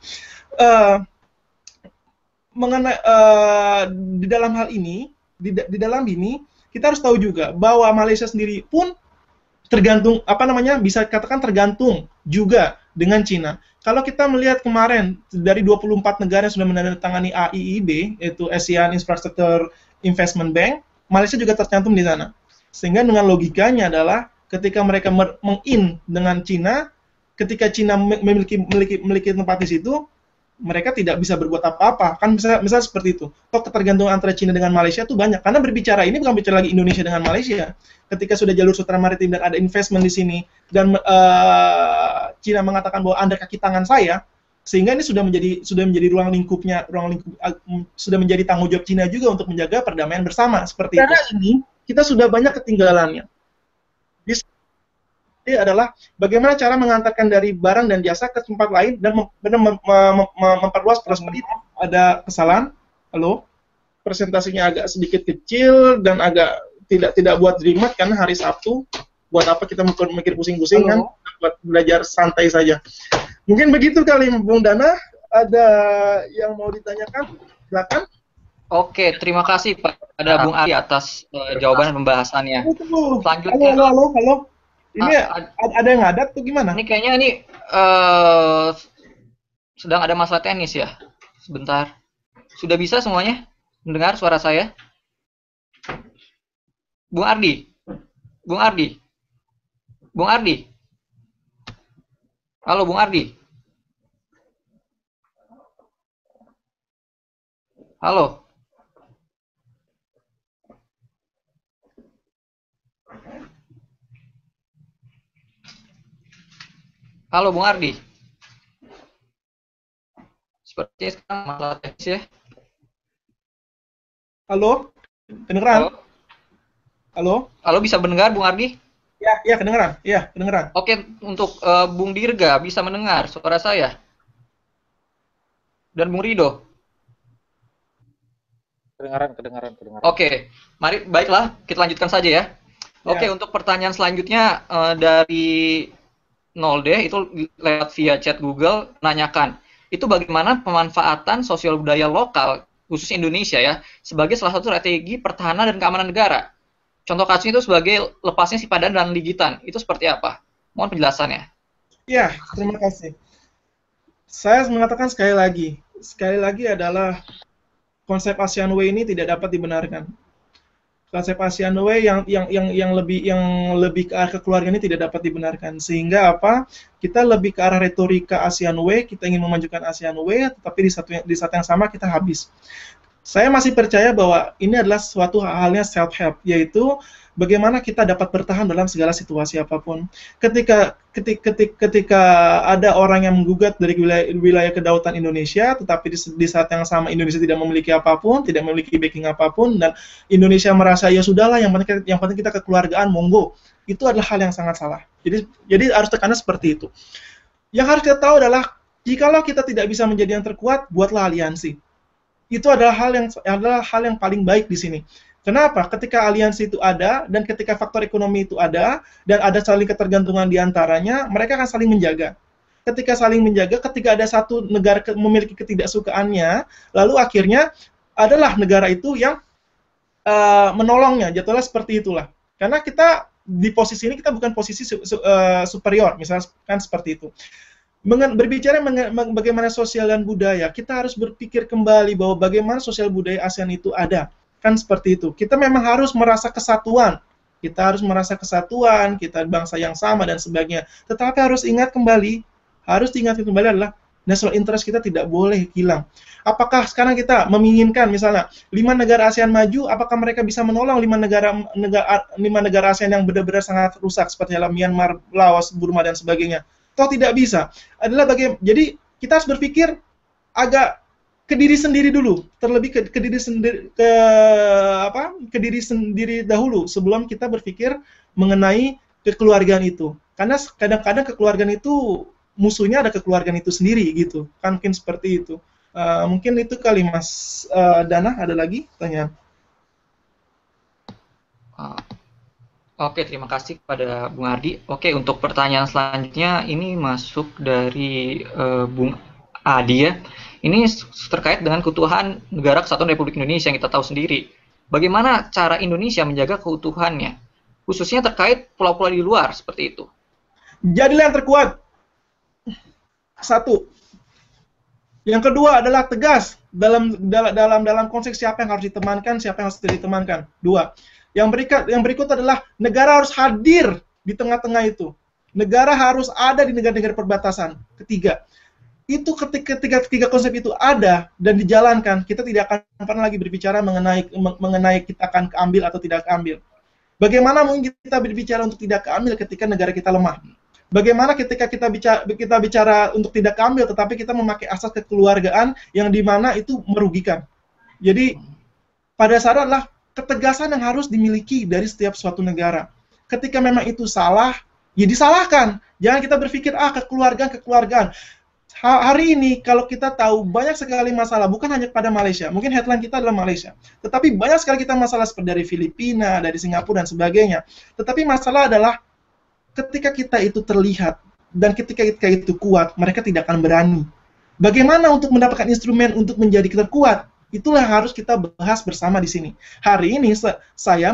Di dalam hal ini, di dalam ini kita harus tahu juga bahwa Malaysia sendiri pun tergantung, bisa katakan tergantung juga dengan Cina. Kalau kita melihat kemarin dari 24 negara yang sudah menandatangani AIIB, yaitu ASEAN Infrastructure Investment Bank, Malaysia juga tercantum di sana. Sehingga dengan logikanya adalah ketika mereka meng-in dengan Cina, ketika Cina memiliki tempat di situ, mereka tidak bisa berbuat apa-apa, kan misal seperti itu. Toh ketergantungan antara Cina dengan Malaysia itu banyak, karena berbicara ini bukan bicara lagi Indonesia dengan Malaysia. Ketika sudah jalur sutra maritim dan ada investment di sini, dan Cina mengatakan bahwa Anda kaki tangan saya, sehingga ini sudah menjadi ruang lingkup sudah menjadi tanggung jawab Cina juga untuk menjaga perdamaian bersama seperti itu. Karena ini kita sudah banyak ketinggalannya. Ini adalah bagaimana cara mengantarkan dari barang dan jasa ke tempat lain dan memperluas prosperity. Ada kesalahan? Halo? Presentasinya agak sedikit kecil dan agak tidak buat jelimet karena hari Sabtu. Buat apa kita mikir pusing-pusing kan? Buat belajar santai saja. Mungkin begitu kali, Bung Dana. Ada yang mau ditanyakan? Silakan. Oke, terima kasih pada Bung Ari atas jawaban dan pembahasannya. Selanjutnya. Halo. Ini ada yang ngadat tuh gimana? Ini kayaknya sedang ada masalah teknis ya. Sebentar. Sudah bisa semuanya mendengar suara saya? Bung Ardi. Halo Bung Ardi. Halo. Halo Bung Ardi. Sepertinya sekarang masalah teknis ya. Halo? Kedengeran? Halo? Halo, bisa mendengar Bung Ardi? Ya, kedengeran. Ya, kedengeran. Oke, untuk Bung Dirga bisa mendengar suara saya? Dan Bung Rido? Kedengaran. Oke, mari baiklah kita lanjutkan saja ya. Oke, untuk pertanyaan selanjutnya dari Nolde itu lewat via chat Google nanyakan, itu bagaimana pemanfaatan sosial budaya lokal khusus Indonesia ya sebagai salah satu strategi pertahanan dan keamanan negara. Contoh kasusnya itu sebagai lepasnya Sipadan dan Ligitan. Itu seperti apa? Mohon penjelasannya. Ya, terima kasih. Saya mengatakan sekali lagi adalah konsep ASEAN Way ini tidak dapat dibenarkan. Konsep ASEAN Way yang lebih ke arah kekeluargaan ini tidak dapat dibenarkan. Sehingga apa? Kita lebih ke arah retorika ASEAN Way, kita ingin memajukan ASEAN Way, tetapi di saat yang sama kita habis. Saya masih percaya bahwa ini adalah suatu halnya self-help, yaitu bagaimana kita dapat bertahan dalam segala situasi apapun. Ketika ada orang yang menggugat dari wilayah kedaulatan Indonesia, tetapi di saat yang sama Indonesia tidak memiliki apapun, tidak memiliki backing apapun, dan Indonesia merasa ya sudahlah, yang penting kita kekeluargaan, monggo. Itu adalah hal yang sangat salah. Jadi harus tekannya seperti itu. Yang harus kita tahu adalah, jikalau kita tidak bisa menjadi yang terkuat, buatlah aliansi. Itu adalah hal yang paling baik di sini. Kenapa? Ketika aliansi itu ada, dan ketika faktor ekonomi itu ada, dan ada saling ketergantungan di antaranya, mereka akan saling menjaga. Ketika saling menjaga, ketika ada satu negara memiliki ketidaksukaannya, lalu akhirnya adalah negara itu yang menolongnya, jatuhlah seperti itulah. Karena kita di posisi ini, kita bukan posisi superior, misalnya kan seperti itu. Berbicara bagaimana sosial dan budaya, kita harus berpikir kembali bahwa bagaimana sosial budaya ASEAN itu ada. Kan seperti itu. Kita memang harus merasa kesatuan. Kita bangsa yang sama dan sebagainya. Tetapi harus diingat kembali adalah national interest kita tidak boleh hilang. Apakah sekarang kita menginginkan misalnya 5 negara ASEAN maju, apakah mereka bisa menolong 5 negara ASEAN yang benar-benar sangat rusak seperti dalam Myanmar, Laos, Burma dan sebagainya? Toh tidak bisa. Jadi kita harus berpikir agak ke diri sendiri dulu, terlebih ke diri sendiri dahulu sebelum kita berpikir mengenai kekeluargaan itu. Karena kadang-kadang kekeluargaan itu musuhnya ada kekeluargaan itu sendiri gitu. Kan mungkin seperti itu. Mungkin itu kali Mas Dana, ada lagi pertanyaan? Oke, terima kasih kepada Bung Ardi. Oke, untuk pertanyaan selanjutnya ini masuk dari Bung Adi ya. Ini terkait dengan keutuhan negara kesatuan Republik Indonesia yang kita tahu sendiri. Bagaimana cara Indonesia menjaga keutuhannya, khususnya terkait pulau-pulau di luar seperti itu? Jadilah yang terkuat. Satu. Yang kedua adalah tegas dalam konsep siapa yang harus ditemankan, siapa yang harus tidak ditemankan. Dua. Yang berikut adalah negara harus hadir di tengah-tengah itu. Negara harus ada di negara-negara perbatasan. Ketiga, itu ketika konsep itu ada dan dijalankan, kita tidak akan pernah lagi berbicara mengenai kita akan keambil atau tidak keambil. Bagaimana mungkin kita berbicara untuk tidak keambil ketika negara kita lemah? Bagaimana ketika kita bicara untuk tidak keambil, tetapi kita memakai asas kekeluargaan yang dimana itu merugikan. Jadi pada dasarnya adalah ketegasan yang harus dimiliki dari setiap suatu negara. Ketika memang itu salah, ya disalahkan. Jangan kita berpikir, kekeluargaan. Hari ini kalau kita tahu banyak sekali masalah, bukan hanya pada Malaysia, mungkin headline kita adalah Malaysia, tetapi banyak sekali kita masalah seperti dari Filipina, dari Singapura, dan sebagainya. Tetapi masalah adalah ketika kita itu terlihat, dan ketika kita itu kuat, mereka tidak akan berani. Bagaimana untuk mendapatkan instrumen untuk menjadi kita kuat? Itulah yang harus kita bahas bersama di sini. Hari ini saya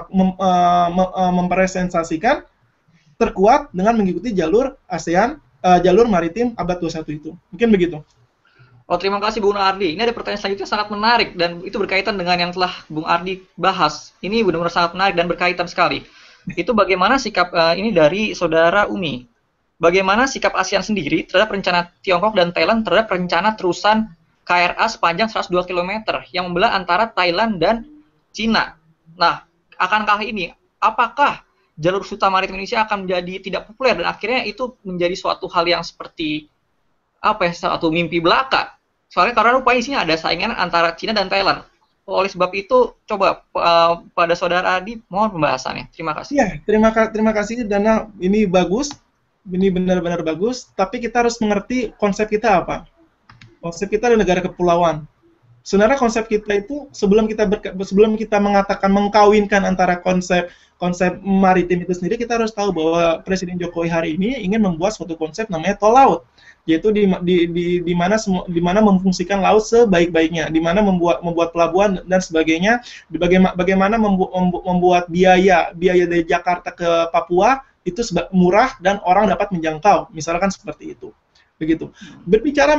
mempresentasikan terkuat dengan mengikuti jalur ASEAN, jalur maritim abad 21 itu. Mungkin begitu. Oh, terima kasih Bung Ardi. Ini ada pertanyaan selanjutnya sangat menarik dan itu berkaitan dengan yang telah Bung Ardi bahas. Ini benar-benar sangat menarik dan berkaitan sekali. Itu bagaimana sikap ini dari Saudara Umi. Bagaimana sikap ASEAN sendiri terhadap rencana Tiongkok dan Thailand terhadap rencana terusan KRA sepanjang 102 km yang membelah antara Thailand dan Cina. Nah, akankah ini, apakah jalur Suta Maritim Indonesia akan menjadi tidak populer dan akhirnya itu menjadi suatu hal yang seperti suatu mimpi belaka? Soalnya karena rupanya isinya ada saingan antara Cina dan Thailand. Oleh sebab itu, coba pada Saudara Adi, mohon pembahasannya. Terima kasih. Ya, terima kasih Dana. Ini bagus, ini benar-benar bagus. Tapi kita harus mengerti konsep kita apa. Konsep kita adalah negara kepulauan. Sebenarnya konsep kita itu sebelum kita mengatakan mengkawinkan antara konsep maritim itu sendiri, kita harus tahu bahwa Presiden Jokowi hari ini ingin membuat suatu konsep namanya tol laut, yaitu di mana memfungsikan laut sebaik-baiknya, di mana membuat pelabuhan dan sebagainya, bagaimana membuat biaya dari Jakarta ke Papua itu murah dan orang dapat menjangkau, misalkan seperti itu. Begitu. Berbicara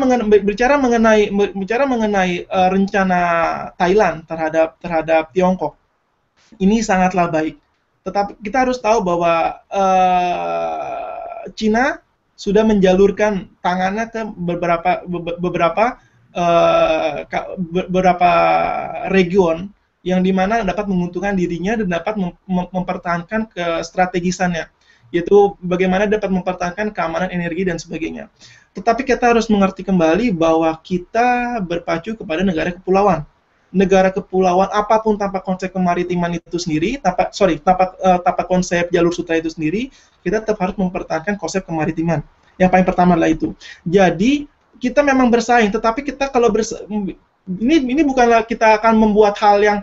mengenai rencana Thailand terhadap Tiongkok, ini sangatlah baik. Tetapi kita harus tahu bahwa Cina sudah menjalurkan tangannya ke beberapa region yang dimana dapat menguntungkan dirinya dan dapat mempertahankan kestrategisannya, yaitu bagaimana dapat mempertahankan keamanan energi dan sebagainya. Tetapi kita harus mengerti kembali bahwa kita berpacu kepada negara kepulauan. Negara kepulauan apapun tanpa konsep kemaritiman itu sendiri, tanpa konsep jalur sutra itu sendiri, kita tetap harus mempertahankan konsep kemaritiman. Yang paling pertama adalah itu. Jadi kita memang bersaing, tetapi kita kalau ini bukanlah kita akan membuat hal yang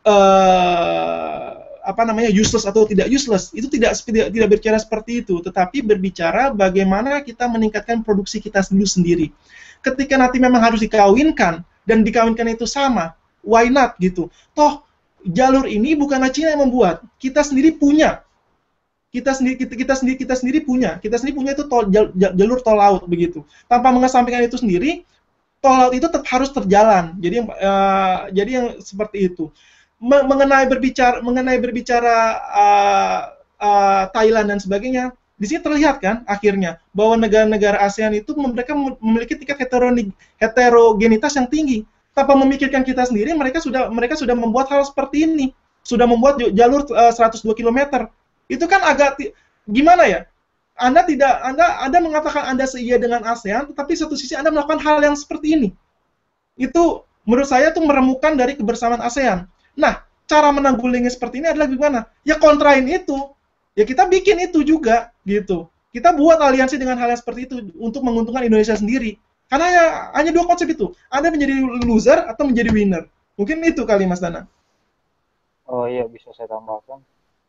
useless atau tidak useless. Itu tidak berbicara seperti itu, tetapi berbicara bagaimana kita meningkatkan produksi kita sendiri. Ketika nanti memang harus dikawinkan dan dikawinkan itu sama, why not gitu. Toh jalur ini bukanlah Cina yang membuat, kita sendiri punya. Kita sendiri punya itu jalur tol laut begitu. Tanpa mengesampingkan itu sendiri, tol laut itu tetap harus terjalan. Jadi yang seperti itu. Mengenai berbicara Thailand dan sebagainya, di sini terlihat kan akhirnya bahwa negara-negara ASEAN itu mereka memiliki tingkat heterogenitas yang tinggi. Tanpa memikirkan kita sendiri, mereka sudah membuat hal seperti ini, sudah membuat jalur 102 km. Itu kan agak gimana ya? Anda mengatakan Anda seia dengan ASEAN, tetapi satu sisi Anda melakukan hal yang seperti ini. Itu menurut saya itu meremukan dari kebersamaan ASEAN. Nah, cara menanggulangi seperti ini adalah gimana? Ya kontrain itu. ya kita bikin itu juga gitu. Kita buat aliansi dengan hal yang seperti itu untuk menguntungkan Indonesia sendiri. Karena hanya dua konsep itu, Anda menjadi loser atau menjadi winner. Mungkin itu kali Mas Dana. Oh iya, bisa saya tambahkan.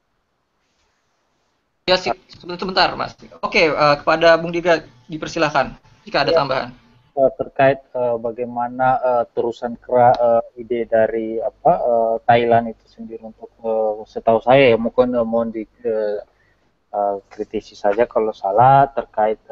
Ya, sebentar, Mas. Oke, kepada Bung Diga dipersilahkan jika ada tambahan. Terkait bagaimana terusan kera ide dari Thailand itu sendiri untuk setahu saya ya, mungkin mohon kritisi saja kalau salah terkait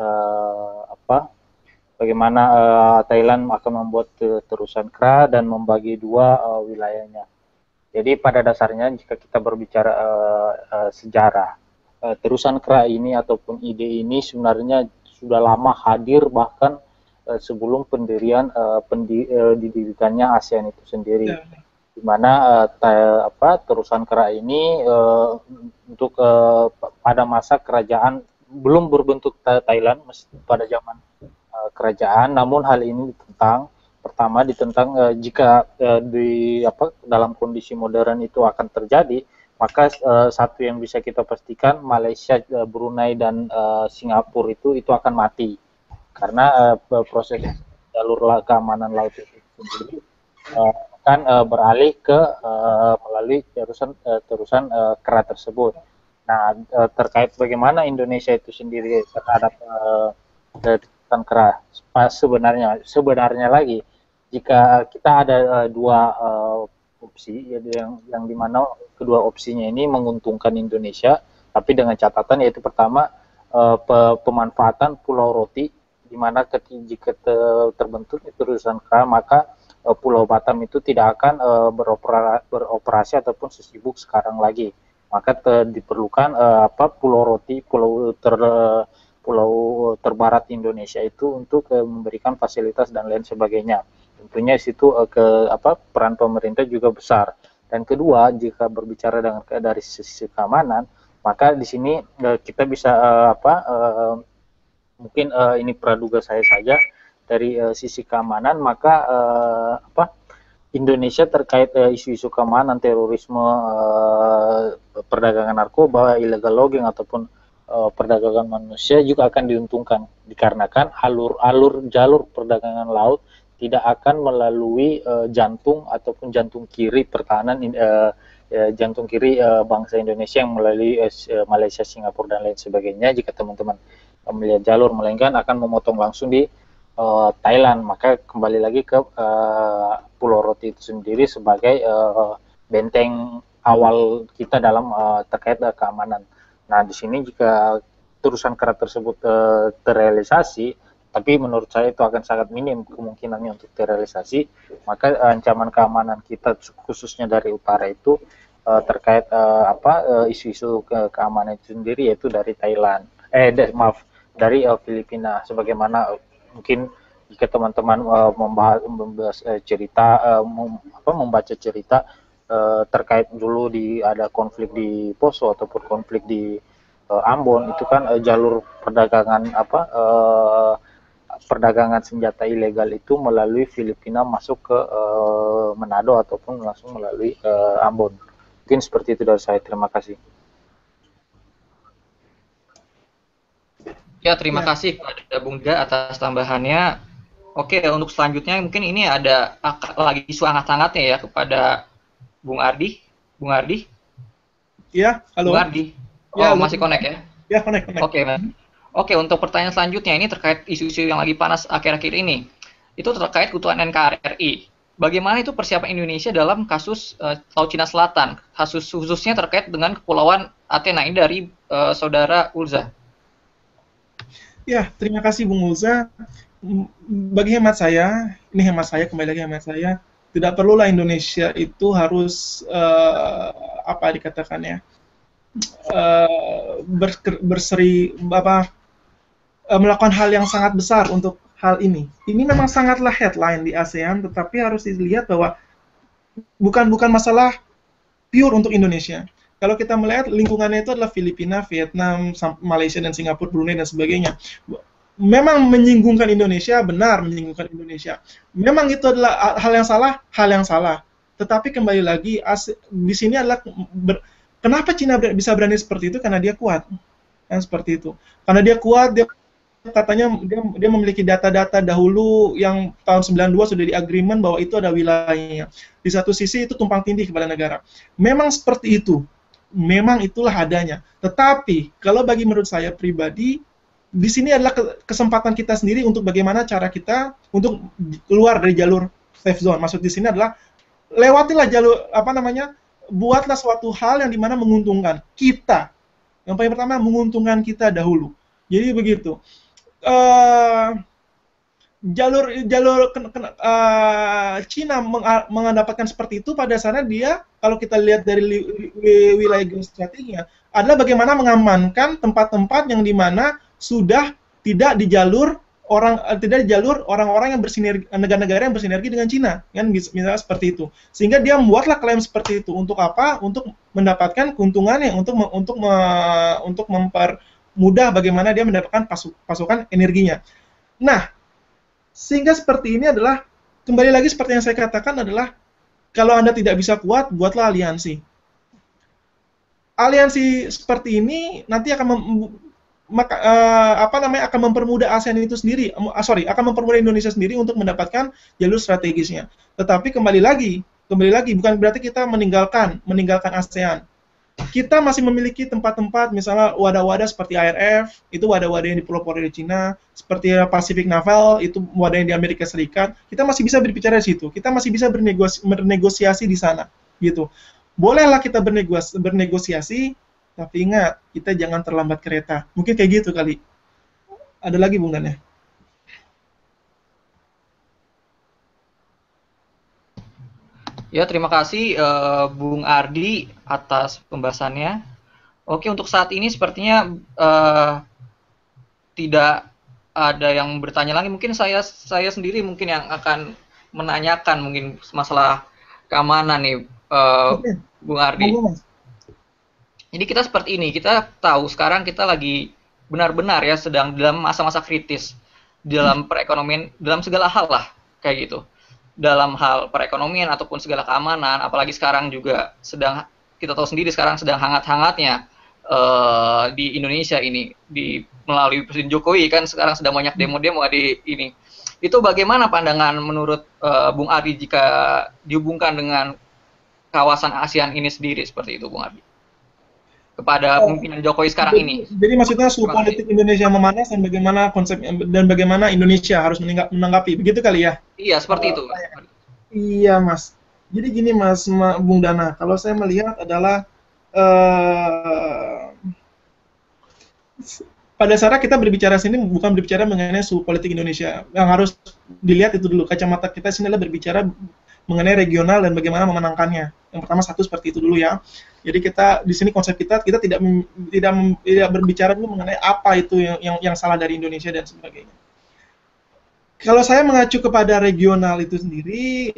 bagaimana Thailand akan membuat terusan kera dan membagi dua wilayahnya. Jadi pada dasarnya jika kita berbicara sejarah, terusan kera ini ataupun ide ini sebenarnya sudah lama hadir bahkan sebelum pendirian didirikannya ASEAN itu sendiri, di mana terusan kera ini untuk pada masa kerajaan belum berbentuk Thailand pada zaman kerajaan, namun hal ini ditentang jika dalam kondisi modern itu akan terjadi, maka satu yang bisa kita pastikan Malaysia, Brunei dan Singapura itu akan mati karena proses jalur keamanan laut itu sendiri akan beralih ke melalui terusan kera tersebut. Nah, terkait bagaimana Indonesia itu sendiri terhadap terusan kera, sebenarnya lagi jika kita ada dua opsi yang dimana kedua opsinya ini menguntungkan Indonesia, tapi dengan catatan yaitu pertama pemanfaatan Pulau Roti, di mana jika terbentuk terusan kera maka Pulau Batam itu tidak akan beroperasi ataupun sesibuk sekarang lagi, maka diperlukan Pulau Roti, pulau terbarat Indonesia itu untuk memberikan fasilitas dan lain sebagainya. Tentunya situ peran pemerintah juga besar. Dan kedua, jika berbicara dari sisi keamanan, maka di sini kita bisa mungkin ini praduga saya saja dari sisi keamanan, maka Indonesia terkait isu-isu keamanan, terorisme, perdagangan narkoba, illegal logging ataupun perdagangan manusia juga akan diuntungkan dikarenakan jalur perdagangan laut tidak akan melalui jantung ataupun jantung kiri pertahanan jantung kiri bangsa Indonesia yang melalui Malaysia, Singapura dan lain sebagainya. Jika teman-teman melihat jalur, melainkan akan memotong langsung di Thailand, maka kembali lagi ke Pulau Roti itu sendiri sebagai benteng awal kita dalam terkait keamanan. Nah, di sini jika terusan kera tersebut terrealisasi, tapi menurut saya itu akan sangat minim kemungkinannya untuk terrealisasi, maka ancaman keamanan kita khususnya dari utara itu terkait isu-isu keamanan itu sendiri yaitu dari Thailand, dari Filipina. Sebagaimana mungkin jika teman-teman membaca cerita terkait dulu ada konflik di Poso ataupun konflik di Ambon, itu kan jalur perdagangan senjata ilegal itu melalui Filipina masuk ke Manado ataupun langsung melalui Ambon. Mungkin seperti itu dari saya. Terima kasih. Ya, terima kasih kepada Bung Diga atas tambahannya. Oke, untuk selanjutnya mungkin ini ada lagi isu hangat-hangatnya ya kepada Bung Ardi. Bung Ardi? Iya, halo. Bung Ardi. Ya, masih connect ya? Ya, connect. Oke, untuk pertanyaan selanjutnya ini terkait isu-isu yang lagi panas akhir-akhir ini. Itu terkait Keutuhan NKRI. Bagaimana itu persiapan Indonesia dalam kasus Laut Cina Selatan, kasus khususnya terkait dengan Kepulauan Athena ini dari Saudara Ulza? Ya, terima kasih Bung Ulza. Bagi hemat saya, kembali lagi hemat saya, tidak perlulah Indonesia itu harus melakukan hal yang sangat besar untuk hal ini. Ini memang sangatlah headline di ASEAN, tetapi harus dilihat bahwa bukan masalah pure untuk Indonesia. Kalau kita melihat lingkungannya itu adalah Filipina, Vietnam, Malaysia dan Singapura, Brunei dan sebagainya. Memang menyinggungkan Indonesia, benar menyinggungkan Indonesia. Memang itu adalah hal yang salah. Tetapi kembali lagi di sini adalah Kenapa Cina bisa berani seperti itu? Karena dia kuat. Kan seperti itu. Karena dia kuat, dia katanya dia memiliki data-data dahulu yang tahun 92 sudah di agreement bahwa itu ada wilayahnya. Di satu sisi itu tumpang tindih kepada negara. Memang seperti itu. Memang itulah adanya. Tetapi kalau bagi menurut saya pribadi, di sini adalah kesempatan kita sendiri untuk bagaimana cara kita untuk keluar dari jalur safe zone. Maksud di sini adalah lewatilah jalur apa namanya? Buatlah suatu hal yang dimana menguntungkan kita. Yang paling pertama menguntungkan kita dahulu. Jadi begitu. Jalur Cina mendapatkan seperti itu pada sana dia kalau kita lihat dari wilayah geostrateginya adalah bagaimana mengamankan tempat-tempat yang dimana sudah tidak di jalur orang-orang yang bersinergi, negara-negara yang bersinergi dengan Cina, kan misalnya seperti itu. Sehingga dia membuatlah klaim seperti itu untuk apa? Untuk mendapatkan keuntungannya, untuk mempermudah bagaimana dia mendapatkan pasokan energinya. Nah, sehingga seperti ini adalah kembali lagi seperti yang saya katakan adalah kalau Anda tidak bisa kuat, buatlah aliansi. Aliansi seperti ini nanti akan akan mempermudah ASEAN itu sendiri, akan mempermudah Indonesia sendiri untuk mendapatkan jalur strategisnya. Tetapi kembali lagi bukan berarti kita meninggalkan ASEAN. Kita masih memiliki tempat-tempat misalnya wadah-wadah seperti IRF, itu wadah-wadah yang dipelopori di Cina, seperti Pacific Naval, itu wadah yang di Amerika Serikat. Kita masih bisa berbicara di situ. Kita masih bisa bernegosiasi di sana, gitu. Bolehlah kita bernegosiasi, tapi ingat, kita jangan terlambat kereta. Mungkin kayak gitu kali. Ada lagi Bung Dan ya? Ya, terima kasih Bung Ardi atas pembahasannya. Oke, untuk saat ini sepertinya tidak ada yang bertanya lagi. Mungkin saya sendiri mungkin yang akan menanyakan mungkin masalah keamanan nih, Bung Ardi. Jadi kita seperti ini, kita tahu sekarang kita lagi benar-benar ya sedang dalam masa-masa kritis dalam perekonomian, dalam segala hal lah kayak gitu. Dalam hal perekonomian ataupun segala keamanan, apalagi sekarang juga sedang kita tahu sendiri sekarang sedang hangat-hangatnya di Indonesia ini melalui Presiden Jokowi kan sekarang sedang banyak demo-demo di ini. Itu bagaimana pandangan menurut Bung Ardi jika dihubungkan dengan kawasan ASEAN ini sendiri seperti itu, Bung Ardi? Kepada pemimpinan Jokowi sekarang ini. Jadi maksudnya suhu politik Indonesia memanas dan bagaimana bagaimana Indonesia harus menanggapi, begitu kali ya? Iya, seperti itu. Iya, Mas. Jadi gini, Mas Bung Dana, kalau saya melihat adalah pada saat kita berbicara sini bukan berbicara mengenai suhu politik Indonesia. Yang harus dilihat itu dulu, kacamata kita sini adalah berbicara mengenai regional dan bagaimana memenangkannya. Yang pertama satu seperti itu dulu ya. Jadi kita di sini konsep kita tidak berbicara dulu mengenai apa itu yang salah dari Indonesia dan sebagainya. Kalau saya mengacu kepada regional itu sendiri,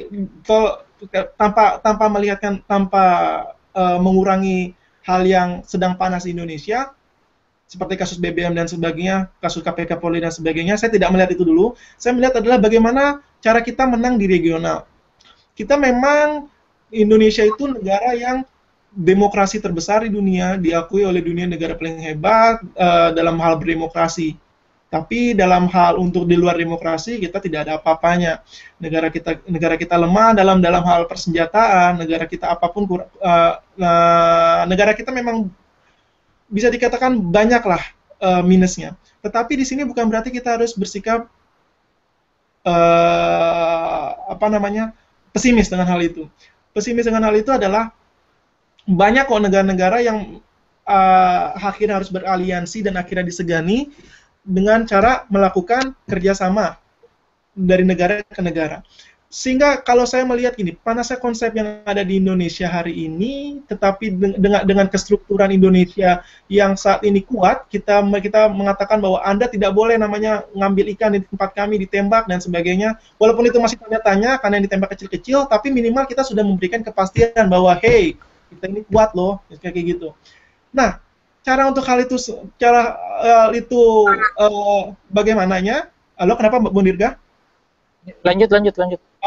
tanpa mengurangi hal yang sedang panas di Indonesia, seperti kasus BBM dan sebagainya, kasus KPK Polri dan sebagainya, saya tidak melihat itu dulu. Saya melihat adalah bagaimana cara kita menang di regional. Kita memang Indonesia itu negara yang demokrasi terbesar di dunia, diakui oleh dunia negara paling hebat dalam hal berdemokrasi. Tapi dalam hal untuk di luar demokrasi kita tidak ada apa-apanya. Negara kita lemah dalam hal persenjataan, negara kita apapun negara kita memang bisa dikatakan banyaklah minusnya. Tetapi di sini bukan berarti kita harus bersikap pesimis dengan hal itu. Pesimis dengan hal itu adalah banyak kok negara-negara yang akhirnya harus beraliansi dan akhirnya disegani dengan cara melakukan kerjasama dari negara ke negara. Sehingga kalau saya melihat gini, panasnya konsep yang ada di Indonesia hari ini, tetapi dengan kestrukturan Indonesia yang saat ini kuat, kita mengatakan bahwa Anda tidak boleh namanya ngambil ikan di tempat kami, ditembak dan sebagainya. Walaupun itu masih tanya-tanya karena yang ditembak kecil-kecil, tapi minimal kita sudah memberikan kepastian bahwa hey, kita ini kuat loh, kayak gitu. Nah, cara untuk hal itu, bagaimananya? Halo, kenapa Bung Dirga? Lanjut.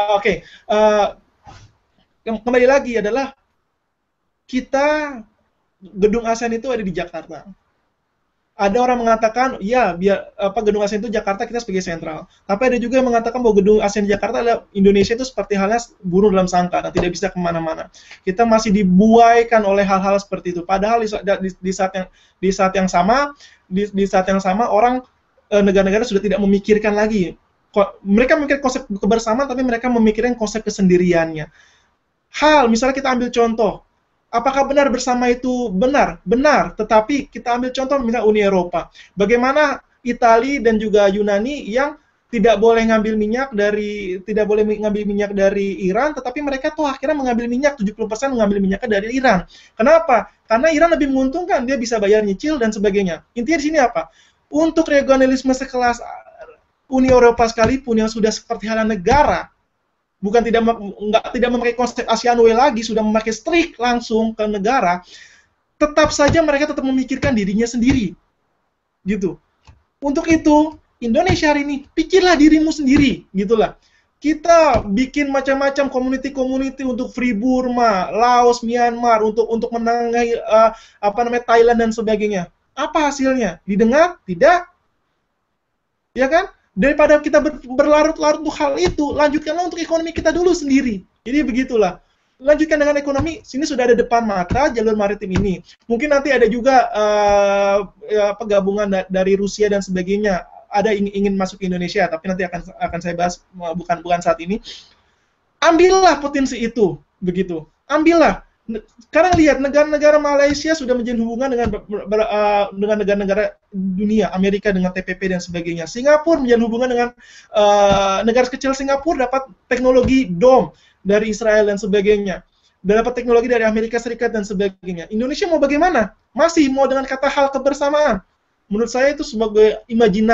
Kembali lagi adalah kita gedung ASEAN itu ada di Jakarta. Ada orang mengatakan, ya biar gedung ASEAN itu Jakarta kita sebagai sentral. Tapi ada juga yang mengatakan bahwa gedung ASEAN di Jakarta adalah Indonesia itu seperti halnya burung dalam sangkar, tidak bisa kemana-mana. Kita masih dibuaikan oleh hal-hal seperti itu. Padahal di saat yang sama orang negara-negara sudah tidak memikirkan lagi. Mereka memikirkan konsep kebersamaan, tapi mereka memikirkan konsep kesendiriannya. Misalnya kita ambil contoh. Apakah benar bersama itu benar? Benar, tetapi kita ambil contoh misalnya Uni Eropa. Bagaimana Italia dan juga Yunani yang tidak boleh ngambil minyak dari Iran, tetapi mereka tuh akhirnya mengambil minyak 70% mengambil minyaknya dari Iran. Kenapa? Karena Iran lebih menguntungkan, dia bisa bayar nyicil dan sebagainya. Intinya di sini apa? Untuk regionalisme sekelas Uni Eropa sekalipun yang sudah seperti halnya negara, bukan tidak memakai konsep ASEAN Way lagi, sudah memakai strict langsung ke negara, tetap saja mereka tetap memikirkan dirinya sendiri, gitu. Untuk itu Indonesia hari ini pikirlah dirimu sendiri, gitulah. Kita bikin macam-macam community untuk Free Burma, Laos, Myanmar, untuk menengahi Thailand dan sebagainya. Apa hasilnya? Didengar? Tidak? Ya kan? Daripada kita berlarut-larut untuk hal itu, lanjutkanlah untuk ekonomi kita dulu sendiri. Jadi begitulah. Lanjutkan dengan ekonomi, sini sudah ada depan mata jalur maritim ini. Mungkin nanti ada juga penggabungan dari Rusia dan sebagainya. Ada ingin masuk ke Indonesia, tapi nanti akan saya bahas bukan saat ini. Ambillah potensi itu, begitu. Ambillah. Sekarang lihat negara-negara Malaysia sudah menjalin hubungan dengan negara-negara dunia, Amerika dengan TPP dan sebagainya. Singapura menjalin hubungan dengan negara kecil. Singapura dapat teknologi DOM dari Israel dan sebagainya. Dapat teknologi dari Amerika Serikat dan sebagainya. Indonesia mau bagaimana? Masih mau dengan kata hal kebersamaan. Menurut saya itu sebagai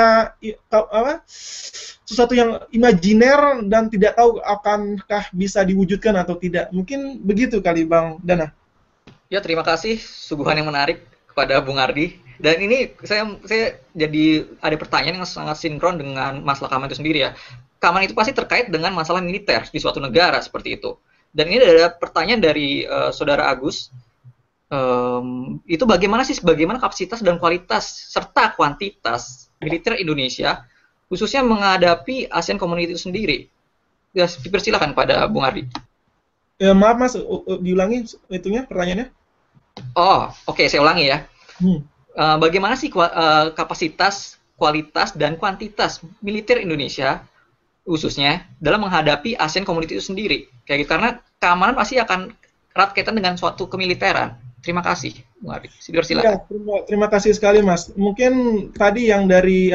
sesuatu yang imajiner dan tidak tahu akankah bisa diwujudkan atau tidak. Mungkin begitu kali Bang Dana. Ya, terima kasih suguhan yang menarik kepada Bung Ardi. Dan ini saya jadi ada pertanyaan yang sangat sinkron dengan masalah keamanan itu sendiri ya. Keamanan itu pasti terkait dengan masalah militer di suatu negara seperti itu. Dan ini ada pertanyaan dari Saudara Agus. Itu bagaimana kapasitas dan kualitas serta kuantitas militer Indonesia khususnya menghadapi ASEAN Community itu sendiri. Ya, dipersilakan pada Bung Ardi. Ya, maaf Mas, diulangi itunya pertanyaannya. Oh, oke, saya ulangi ya. Bagaimana sih kapasitas, kualitas dan kuantitas militer Indonesia khususnya dalam menghadapi ASEAN Community itu sendiri? Kayak gitu, karena keamanan pasti akan erat kaitan dengan suatu kemiliteran. Terima kasih, Bung Ardi. Silakan. Ya, terima kasih sekali, Mas. Mungkin tadi yang dari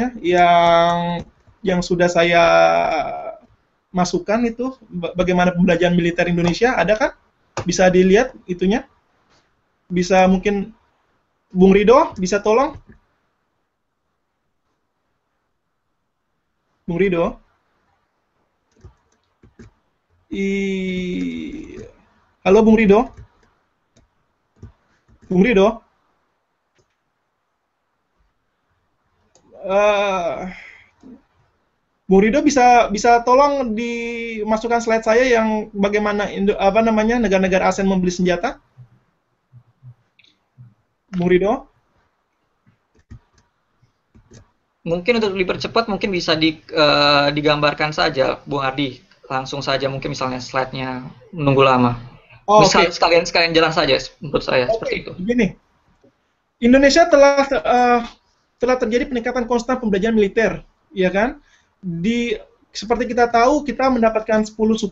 yang sudah saya masukkan itu bagaimana pembelajaran militer Indonesia, ada kan? Bisa dilihat itunya? Bisa mungkin Bung Rido bisa tolong? Bung Rido? Halo Bung Rido? Bung Rido? Bung Rido bisa tolong dimasukkan slide saya yang bagaimana negara-negara ASEAN membeli senjata? Bung Rido? Mungkin untuk dipercepat mungkin bisa digambarkan saja, Bung Ardi. Langsung saja mungkin misalnya slide-nya menunggu lama. Oh, okay. Sekalian jalan saja menurut saya seperti itu. Begini, Indonesia telah terjadi peningkatan konstan pembelajaran militer, ya kan? Seperti kita tahu, kita mendapatkan 10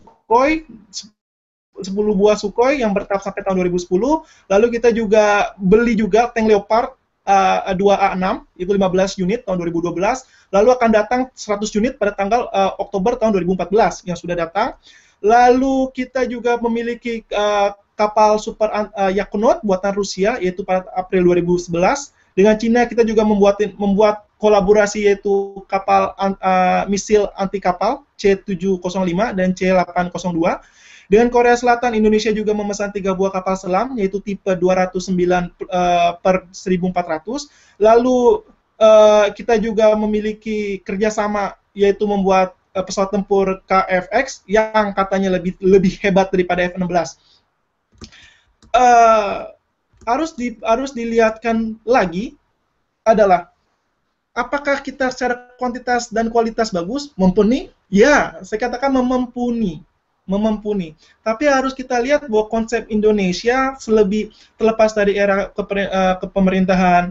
buah Sukhoi yang bertahap sampai tahun 2010. Lalu kita juga beli tank Leopard 2A6, itu 15 unit tahun 2012. Lalu akan datang 100 unit pada tanggal Oktober tahun 2014 yang sudah datang. Lalu kita juga memiliki kapal Super Yakunout buatan Rusia, yaitu pada April 2011. Dengan Cina kita juga membuat kolaborasi, yaitu kapal misil anti kapal C705 dan C802. Dengan Korea Selatan, Indonesia juga memesan 3 buah kapal selam, yaitu tipe 209 per 1400. Lalu kita juga memiliki kerjasama, yaitu membuat pesawat tempur KFX yang katanya lebih hebat daripada F-16. harus dilihatkan lagi adalah apakah kita secara kuantitas dan kualitas bagus, mumpuni? Ya, saya katakan memumpuni. Tapi harus kita lihat bahwa konsep Indonesia terlepas dari era kepemerintahan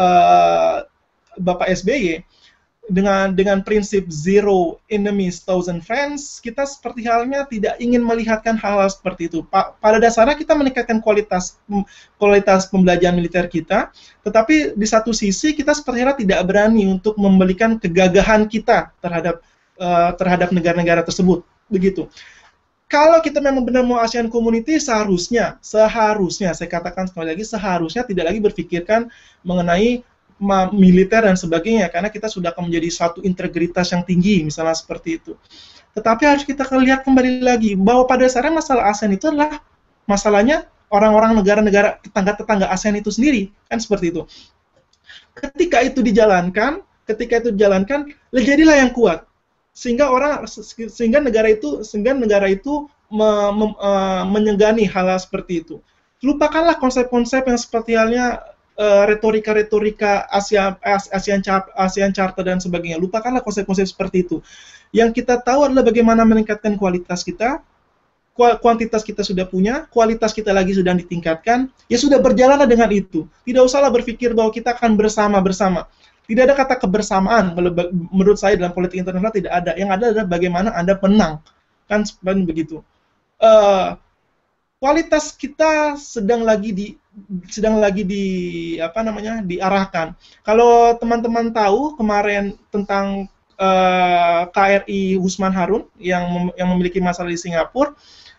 Bapak SBY, dengan prinsip zero enemies, thousand friends, kita seperti halnya tidak ingin melihatkan hal-hal seperti itu. Pada dasarnya kita meningkatkan kualitas pembelajaran militer kita, tetapi di satu sisi kita seperti halnya tidak berani untuk memberikan kegagahan kita terhadap negara-negara tersebut. Begitu. Kalau kita memang benar mau ASEAN Community, seharusnya saya katakan sekali lagi, seharusnya tidak lagi berpikirkan mengenai militer dan sebagainya, karena kita sudah akan menjadi suatu integritas yang tinggi, misalnya seperti itu. Tetapi harus kita lihat kembali lagi bahwa pada dasarnya masalah ASEAN itu adalah masalahnya orang-orang negara-negara tetangga ASEAN itu sendiri, kan seperti itu. Ketika itu dijalankan, jadilah yang kuat, sehingga negara itu menyegani hal-hal seperti itu. Lupakanlah konsep-konsep yang seperti halnya retorika ASEAN Charter dan sebagainya. Lupakanlah konsep-konsep seperti itu. Yang kita tahu adalah bagaimana meningkatkan kualitas kita. Kuantitas kita sudah punya, kualitas kita lagi sudah ditingkatkan. Ya sudah, berjalanlah dengan itu. Tidak usahlah berpikir bahwa kita akan bersama-bersama. Tidak ada kata kebersamaan. Menurut saya dalam politik internasional tidak ada. Yang ada adalah bagaimana Anda menang. Kan begitu. Kualitas kita sedang lagi diarahkan. Kalau teman-teman tahu kemarin tentang KRI Usman Harun yang memiliki masalah di Singapura,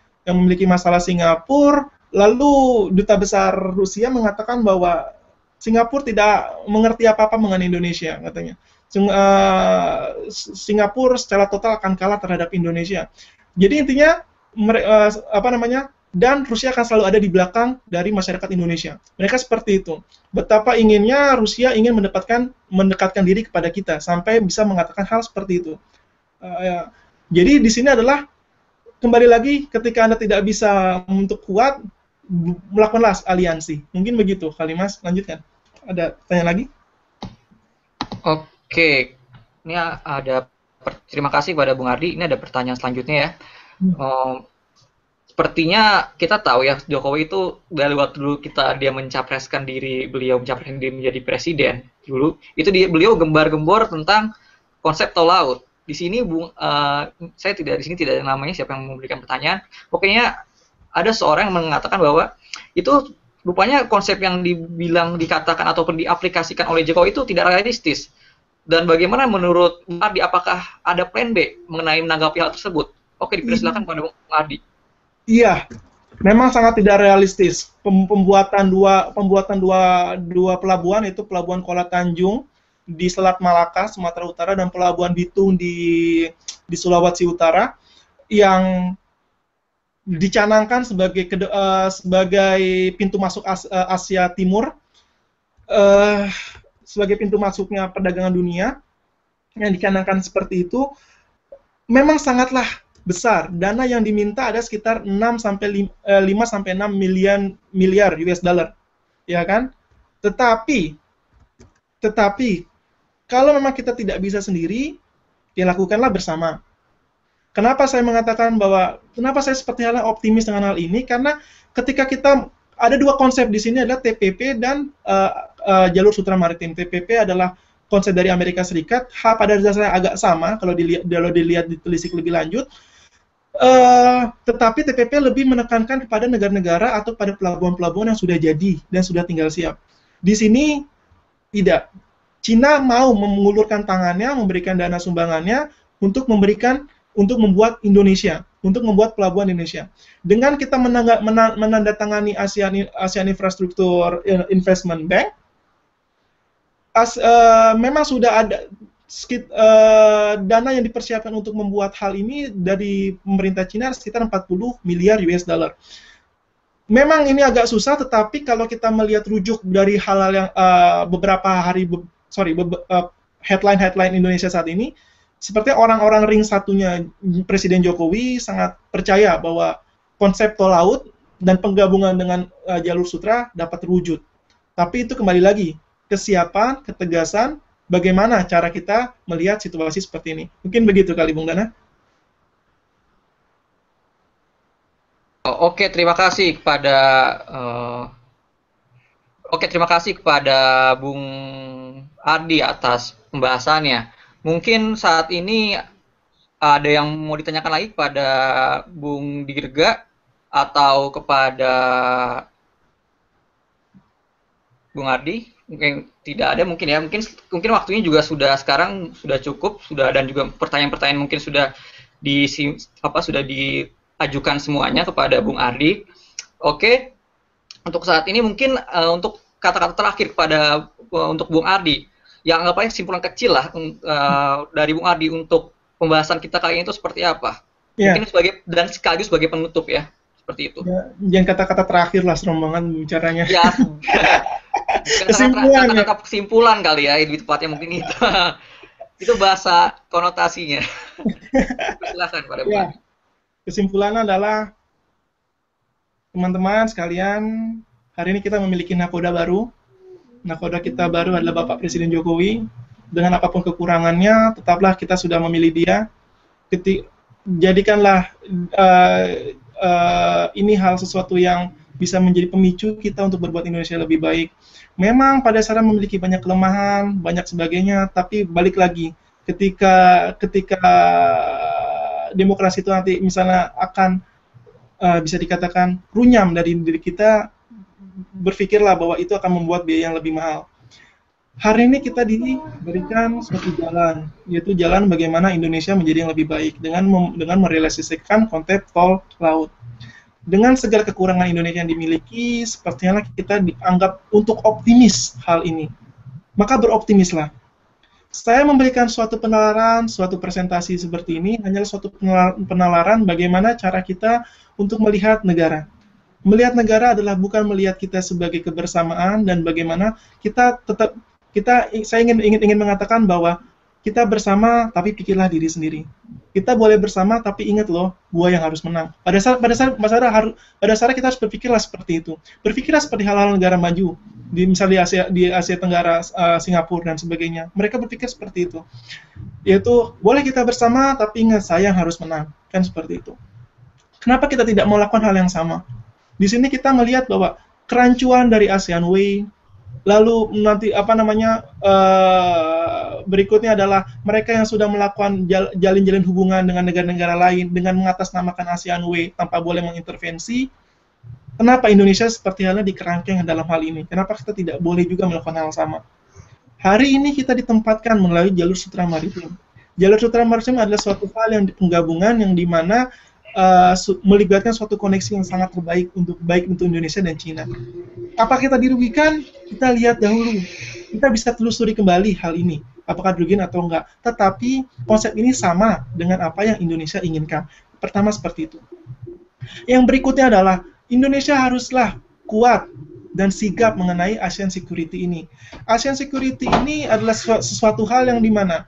lalu Duta Besar Rusia mengatakan bahwa Singapura tidak mengerti apa-apa mengenai Indonesia, katanya. Singapura secara total akan kalah terhadap Indonesia. Jadi intinya dan Rusia akan selalu ada di belakang dari masyarakat Indonesia. Mereka seperti itu. Betapa inginnya Rusia ingin mendekatkan diri kepada kita sampai bisa mengatakan hal seperti itu. Jadi di sini adalah kembali lagi, ketika Anda tidak bisa untuk kuat, melakukanlah aliansi. Mungkin begitu kali, Mas. Lanjutkan. Ada tanya lagi? Oke. Ini ada terima kasih kepada Bung Ardi. Ini ada pertanyaan selanjutnya ya. Sepertinya kita tahu ya, Jokowi itu dari waktu dulu dia mencapreskan diri, beliau mencapreskan diri menjadi presiden dulu, itu beliau gembar-gembor tentang konsep tol laut. Di sini saya tidak ada namanya, siapa yang memberikan pertanyaan. Pokoknya ada seorang yang mengatakan bahwa itu rupanya konsep yang dikatakan ataupun diaplikasikan oleh Jokowi itu tidak realistis. Dan bagaimana menurut Bung Ardi, apakah ada plan B mengenai menanggapi hal tersebut? Oke, dipersilakan kepada Bung Ardi. Iya, memang sangat tidak realistis. Pembuatan dua pelabuhan, itu Pelabuhan Kuala Tanjung di Selat Malaka, Sumatera Utara, dan Pelabuhan Bitung di Sulawesi Utara, yang dicanangkan sebagai pintu masuk Asia Timur, sebagai pintu masuknya perdagangan dunia, yang dicanangkan seperti itu, memang sangatlah besar. Dana yang diminta ada sekitar 5 sampai 6 miliar US dollar. Ya kan? Tetapi kalau memang kita tidak bisa sendiri, ya lakukanlah bersama. Kenapa saya seperti halnya optimis dengan hal ini? Karena ketika kita ada dua konsep di sini, adalah TPP dan jalur sutra maritim. TPP adalah konsep dari Amerika Serikat. Pada dasarnya agak sama kalau dilihat ditelisik lebih lanjut. Tetapi TPP lebih menekankan kepada negara-negara atau pada pelabuhan-pelabuhan yang sudah jadi dan sudah tinggal siap. Di sini tidak. Cina mau mengulurkan tangannya, memberikan dana sumbangannya untuk membuat Indonesia, untuk membuat pelabuhan Indonesia. Dengan kita menandatangani ASEAN Infrastructure Investment Bank, memang sudah ada dana yang dipersiapkan untuk membuat hal ini dari pemerintah Cina sekitar 40 miliar US dollar. Memang ini agak susah, tetapi kalau kita melihat rujuk dari hal-hal yang headline Indonesia saat ini, seperti orang-orang ring satunya Presiden Jokowi sangat percaya bahwa konsep tol laut dan penggabungan dengan jalur sutra dapat terwujud. Tapi itu kembali lagi, kesiapan, ketegasan, bagaimana cara kita melihat situasi seperti ini. Mungkin begitu kali Bung Dana. Oke, terima kasih kepada Bung Ardi atas pembahasannya. Mungkin saat ini ada yang mau ditanyakan lagi kepada Bung Dirga atau kepada Bung Ardi? Mungkin tidak ada, mungkin ya. Mungkin waktunya juga sekarang sudah cukup, dan juga pertanyaan-pertanyaan mungkin sudah diajukan semuanya kepada Bung Ardi. Oke. Untuk saat ini mungkin untuk kata-kata terakhir untuk Bung Ardi, yang anggap aja kesimpulan kecil lah dari Bung Ardi untuk pembahasan kita kali ini itu seperti apa? Yeah. Mungkin sekaligus sebagai penutup ya, seperti itu. Ya, yang kata-kata terakhir lah serombongan bicaranya. Ya, kesimpulan kali ya, lebih tepatnya mungkin itu. Itu bahasa konotasinya. Silakan pada Bung Ardi. Kesimpulannya adalah teman-teman sekalian, hari ini kita memiliki nakoda baru. Nakoda kita baru adalah Bapak Presiden Jokowi. Dengan apapun kekurangannya, tetaplah kita sudah memilih dia. Jadikanlah ini hal sesuatu yang bisa menjadi pemicu kita untuk berbuat Indonesia lebih baik. Memang pada dasarnya memiliki banyak kelemahan, banyak sebagainya, tapi balik lagi, ketika demokrasi itu nanti misalnya akan bisa dikatakan runyam dari diri kita, berpikirlah bahwa itu akan membuat biaya yang lebih mahal. Hari ini kita diberikan suatu jalan, yaitu jalan bagaimana Indonesia menjadi yang lebih baik dengan merealisasikan konsep tol laut. Dengan segala kekurangan Indonesia yang dimiliki, sepertinya kita dianggap untuk optimis hal ini. Maka beroptimislah. Saya memberikan suatu penalaran, suatu presentasi seperti ini, hanyalah suatu penalaran bagaimana cara kita untuk melihat negara. Melihat negara adalah bukan melihat kita sebagai kebersamaan, dan bagaimana saya ingin mengatakan bahwa kita bersama tapi pikirlah diri sendiri. Kita boleh bersama tapi ingat loh, gua yang harus menang. Pada saat kita harus berpikirlah seperti itu. Berpikirlah seperti hal-hal negara maju, misalnya di Asia Tenggara, Singapura dan sebagainya. Mereka berpikir seperti itu. Yaitu boleh kita bersama tapi ingat saya yang harus menang. Kan seperti itu. Kenapa kita tidak melakukan hal yang sama? Di sini kita melihat bahwa kerancuan dari ASEAN Way, lalu nanti berikutnya adalah mereka yang sudah melakukan jalin hubungan dengan negara-negara lain dengan mengatasnamakan ASEAN Way tanpa boleh mengintervensi. Kenapa Indonesia seperti halnya dikerangkeng dalam hal ini? Kenapa kita tidak boleh juga melakukan hal sama? Hari ini kita ditempatkan melalui jalur sutra maritim. Jalur sutra maritim adalah suatu hal yang penggabungan yang dimana melibatkan suatu koneksi yang sangat baik untuk Indonesia dan Cina. Apa kita dirugikan? Kita lihat dahulu. Kita bisa telusuri kembali hal ini. Apakah dirugikan atau enggak. Tetapi konsep ini sama dengan apa yang Indonesia inginkan. Pertama seperti itu. Yang berikutnya adalah Indonesia haruslah kuat dan sigap mengenai ASEAN Security ini. ASEAN Security ini adalah sesuatu hal yang dimana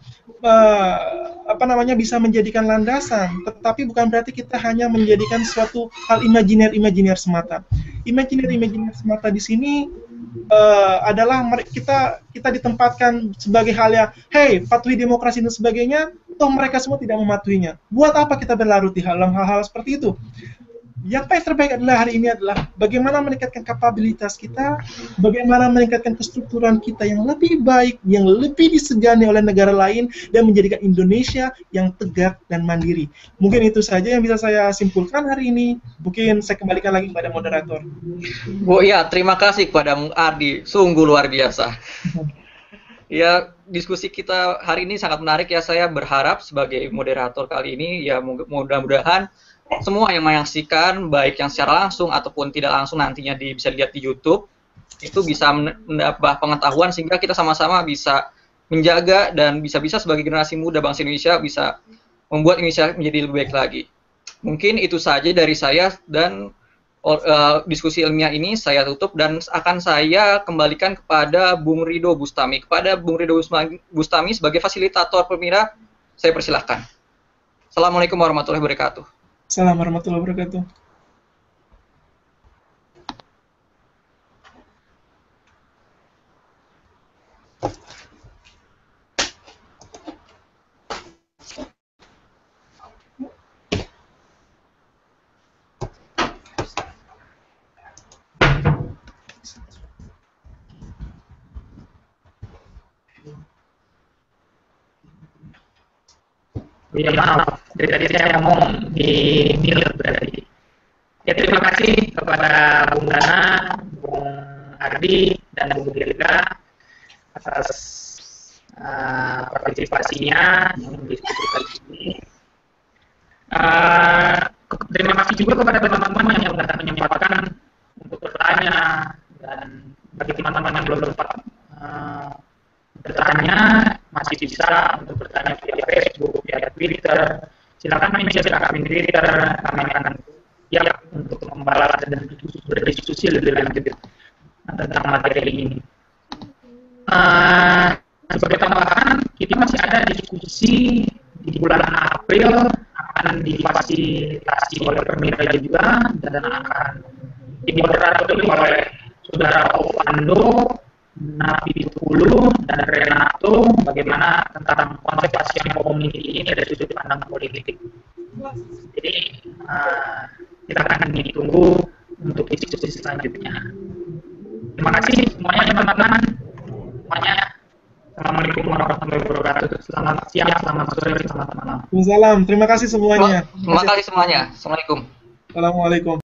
bisa menjadikan landasan, tetapi bukan berarti kita hanya menjadikan suatu hal imajiner semata. Imajiner semata di sini adalah kita ditempatkan sebagai hal yang, hey, patuhi demokrasi dan sebagainya, toh mereka semua tidak mematuhinya. Buat apa kita berlarut di hal-hal seperti itu? Yang paling terbaik adalah hari ini adalah bagaimana meningkatkan kapabilitas kita, bagaimana meningkatkan kestrukturan kita yang lebih baik, yang lebih disegani oleh negara lain, dan menjadikan Indonesia yang tegak dan mandiri. Mungkin itu saja yang bisa saya simpulkan hari ini. Mungkin saya kembalikan lagi kepada moderator. Bu, ya, terima kasih kepada Bung Ardi. Sungguh luar biasa. Ya, diskusi kita hari ini sangat menarik ya. Saya berharap sebagai moderator kali ini, ya mudah-mudahan semua yang menyaksikan, baik yang secara langsung ataupun tidak langsung nantinya bisa dilihat di YouTube, itu bisa menambah pengetahuan sehingga kita sama-sama bisa menjaga dan bisa-bisa sebagai generasi muda bangsa Indonesia bisa membuat Indonesia menjadi lebih baik lagi. Mungkin itu saja dari saya, dan diskusi ilmiah ini saya tutup dan akan saya kembalikan kepada Bung Ridho Bustami. Kepada Bung Ridho Bustami sebagai fasilitator Permira, saya persilahkan. Assalamualaikum warahmatullahi wabarakatuh. Assalamualaikum warahmatullahi wabarakatuh. Ya maaf, dari tadi saya ngomong di mute berarti. Ya terima kasih kepada Bung Dana, Bung Ardi, dan Bung Dirga atas partisipasinya yang diskusi kali ini. Terima kasih juga kepada teman-teman yang sudah menyempatkan untuk bertanya, dan bagi teman-teman yang belum sempat bertanya masih bisa untuk bertanya via Facebook, via Twitter. Silakan mention akun Twitter, kami akan siap untuk membalas dan berdiskusi lebih lanjut tentang materi ini. Sebagai tambahan, kita masih ada diskusi di bulan April akan difasilitasi oleh Permira juga, dan akan dimoderatori oleh Saudara Opando, Nabi Pulu, dan Renato, bagaimana tentang konsep Asian Community ini dari sudut pandang politik. Jadi kita akan ditunggu untuk diskusi selanjutnya. Terima kasih semuanya teman-teman. Semuanya. Assalamualaikum warahmatullahi wabarakatuh. Selamat siang, selamat sore, selamat malam. Waalaikumsalam. Terima kasih semuanya. Terima kasih semuanya. Assalamualaikum. Assalamualaikum.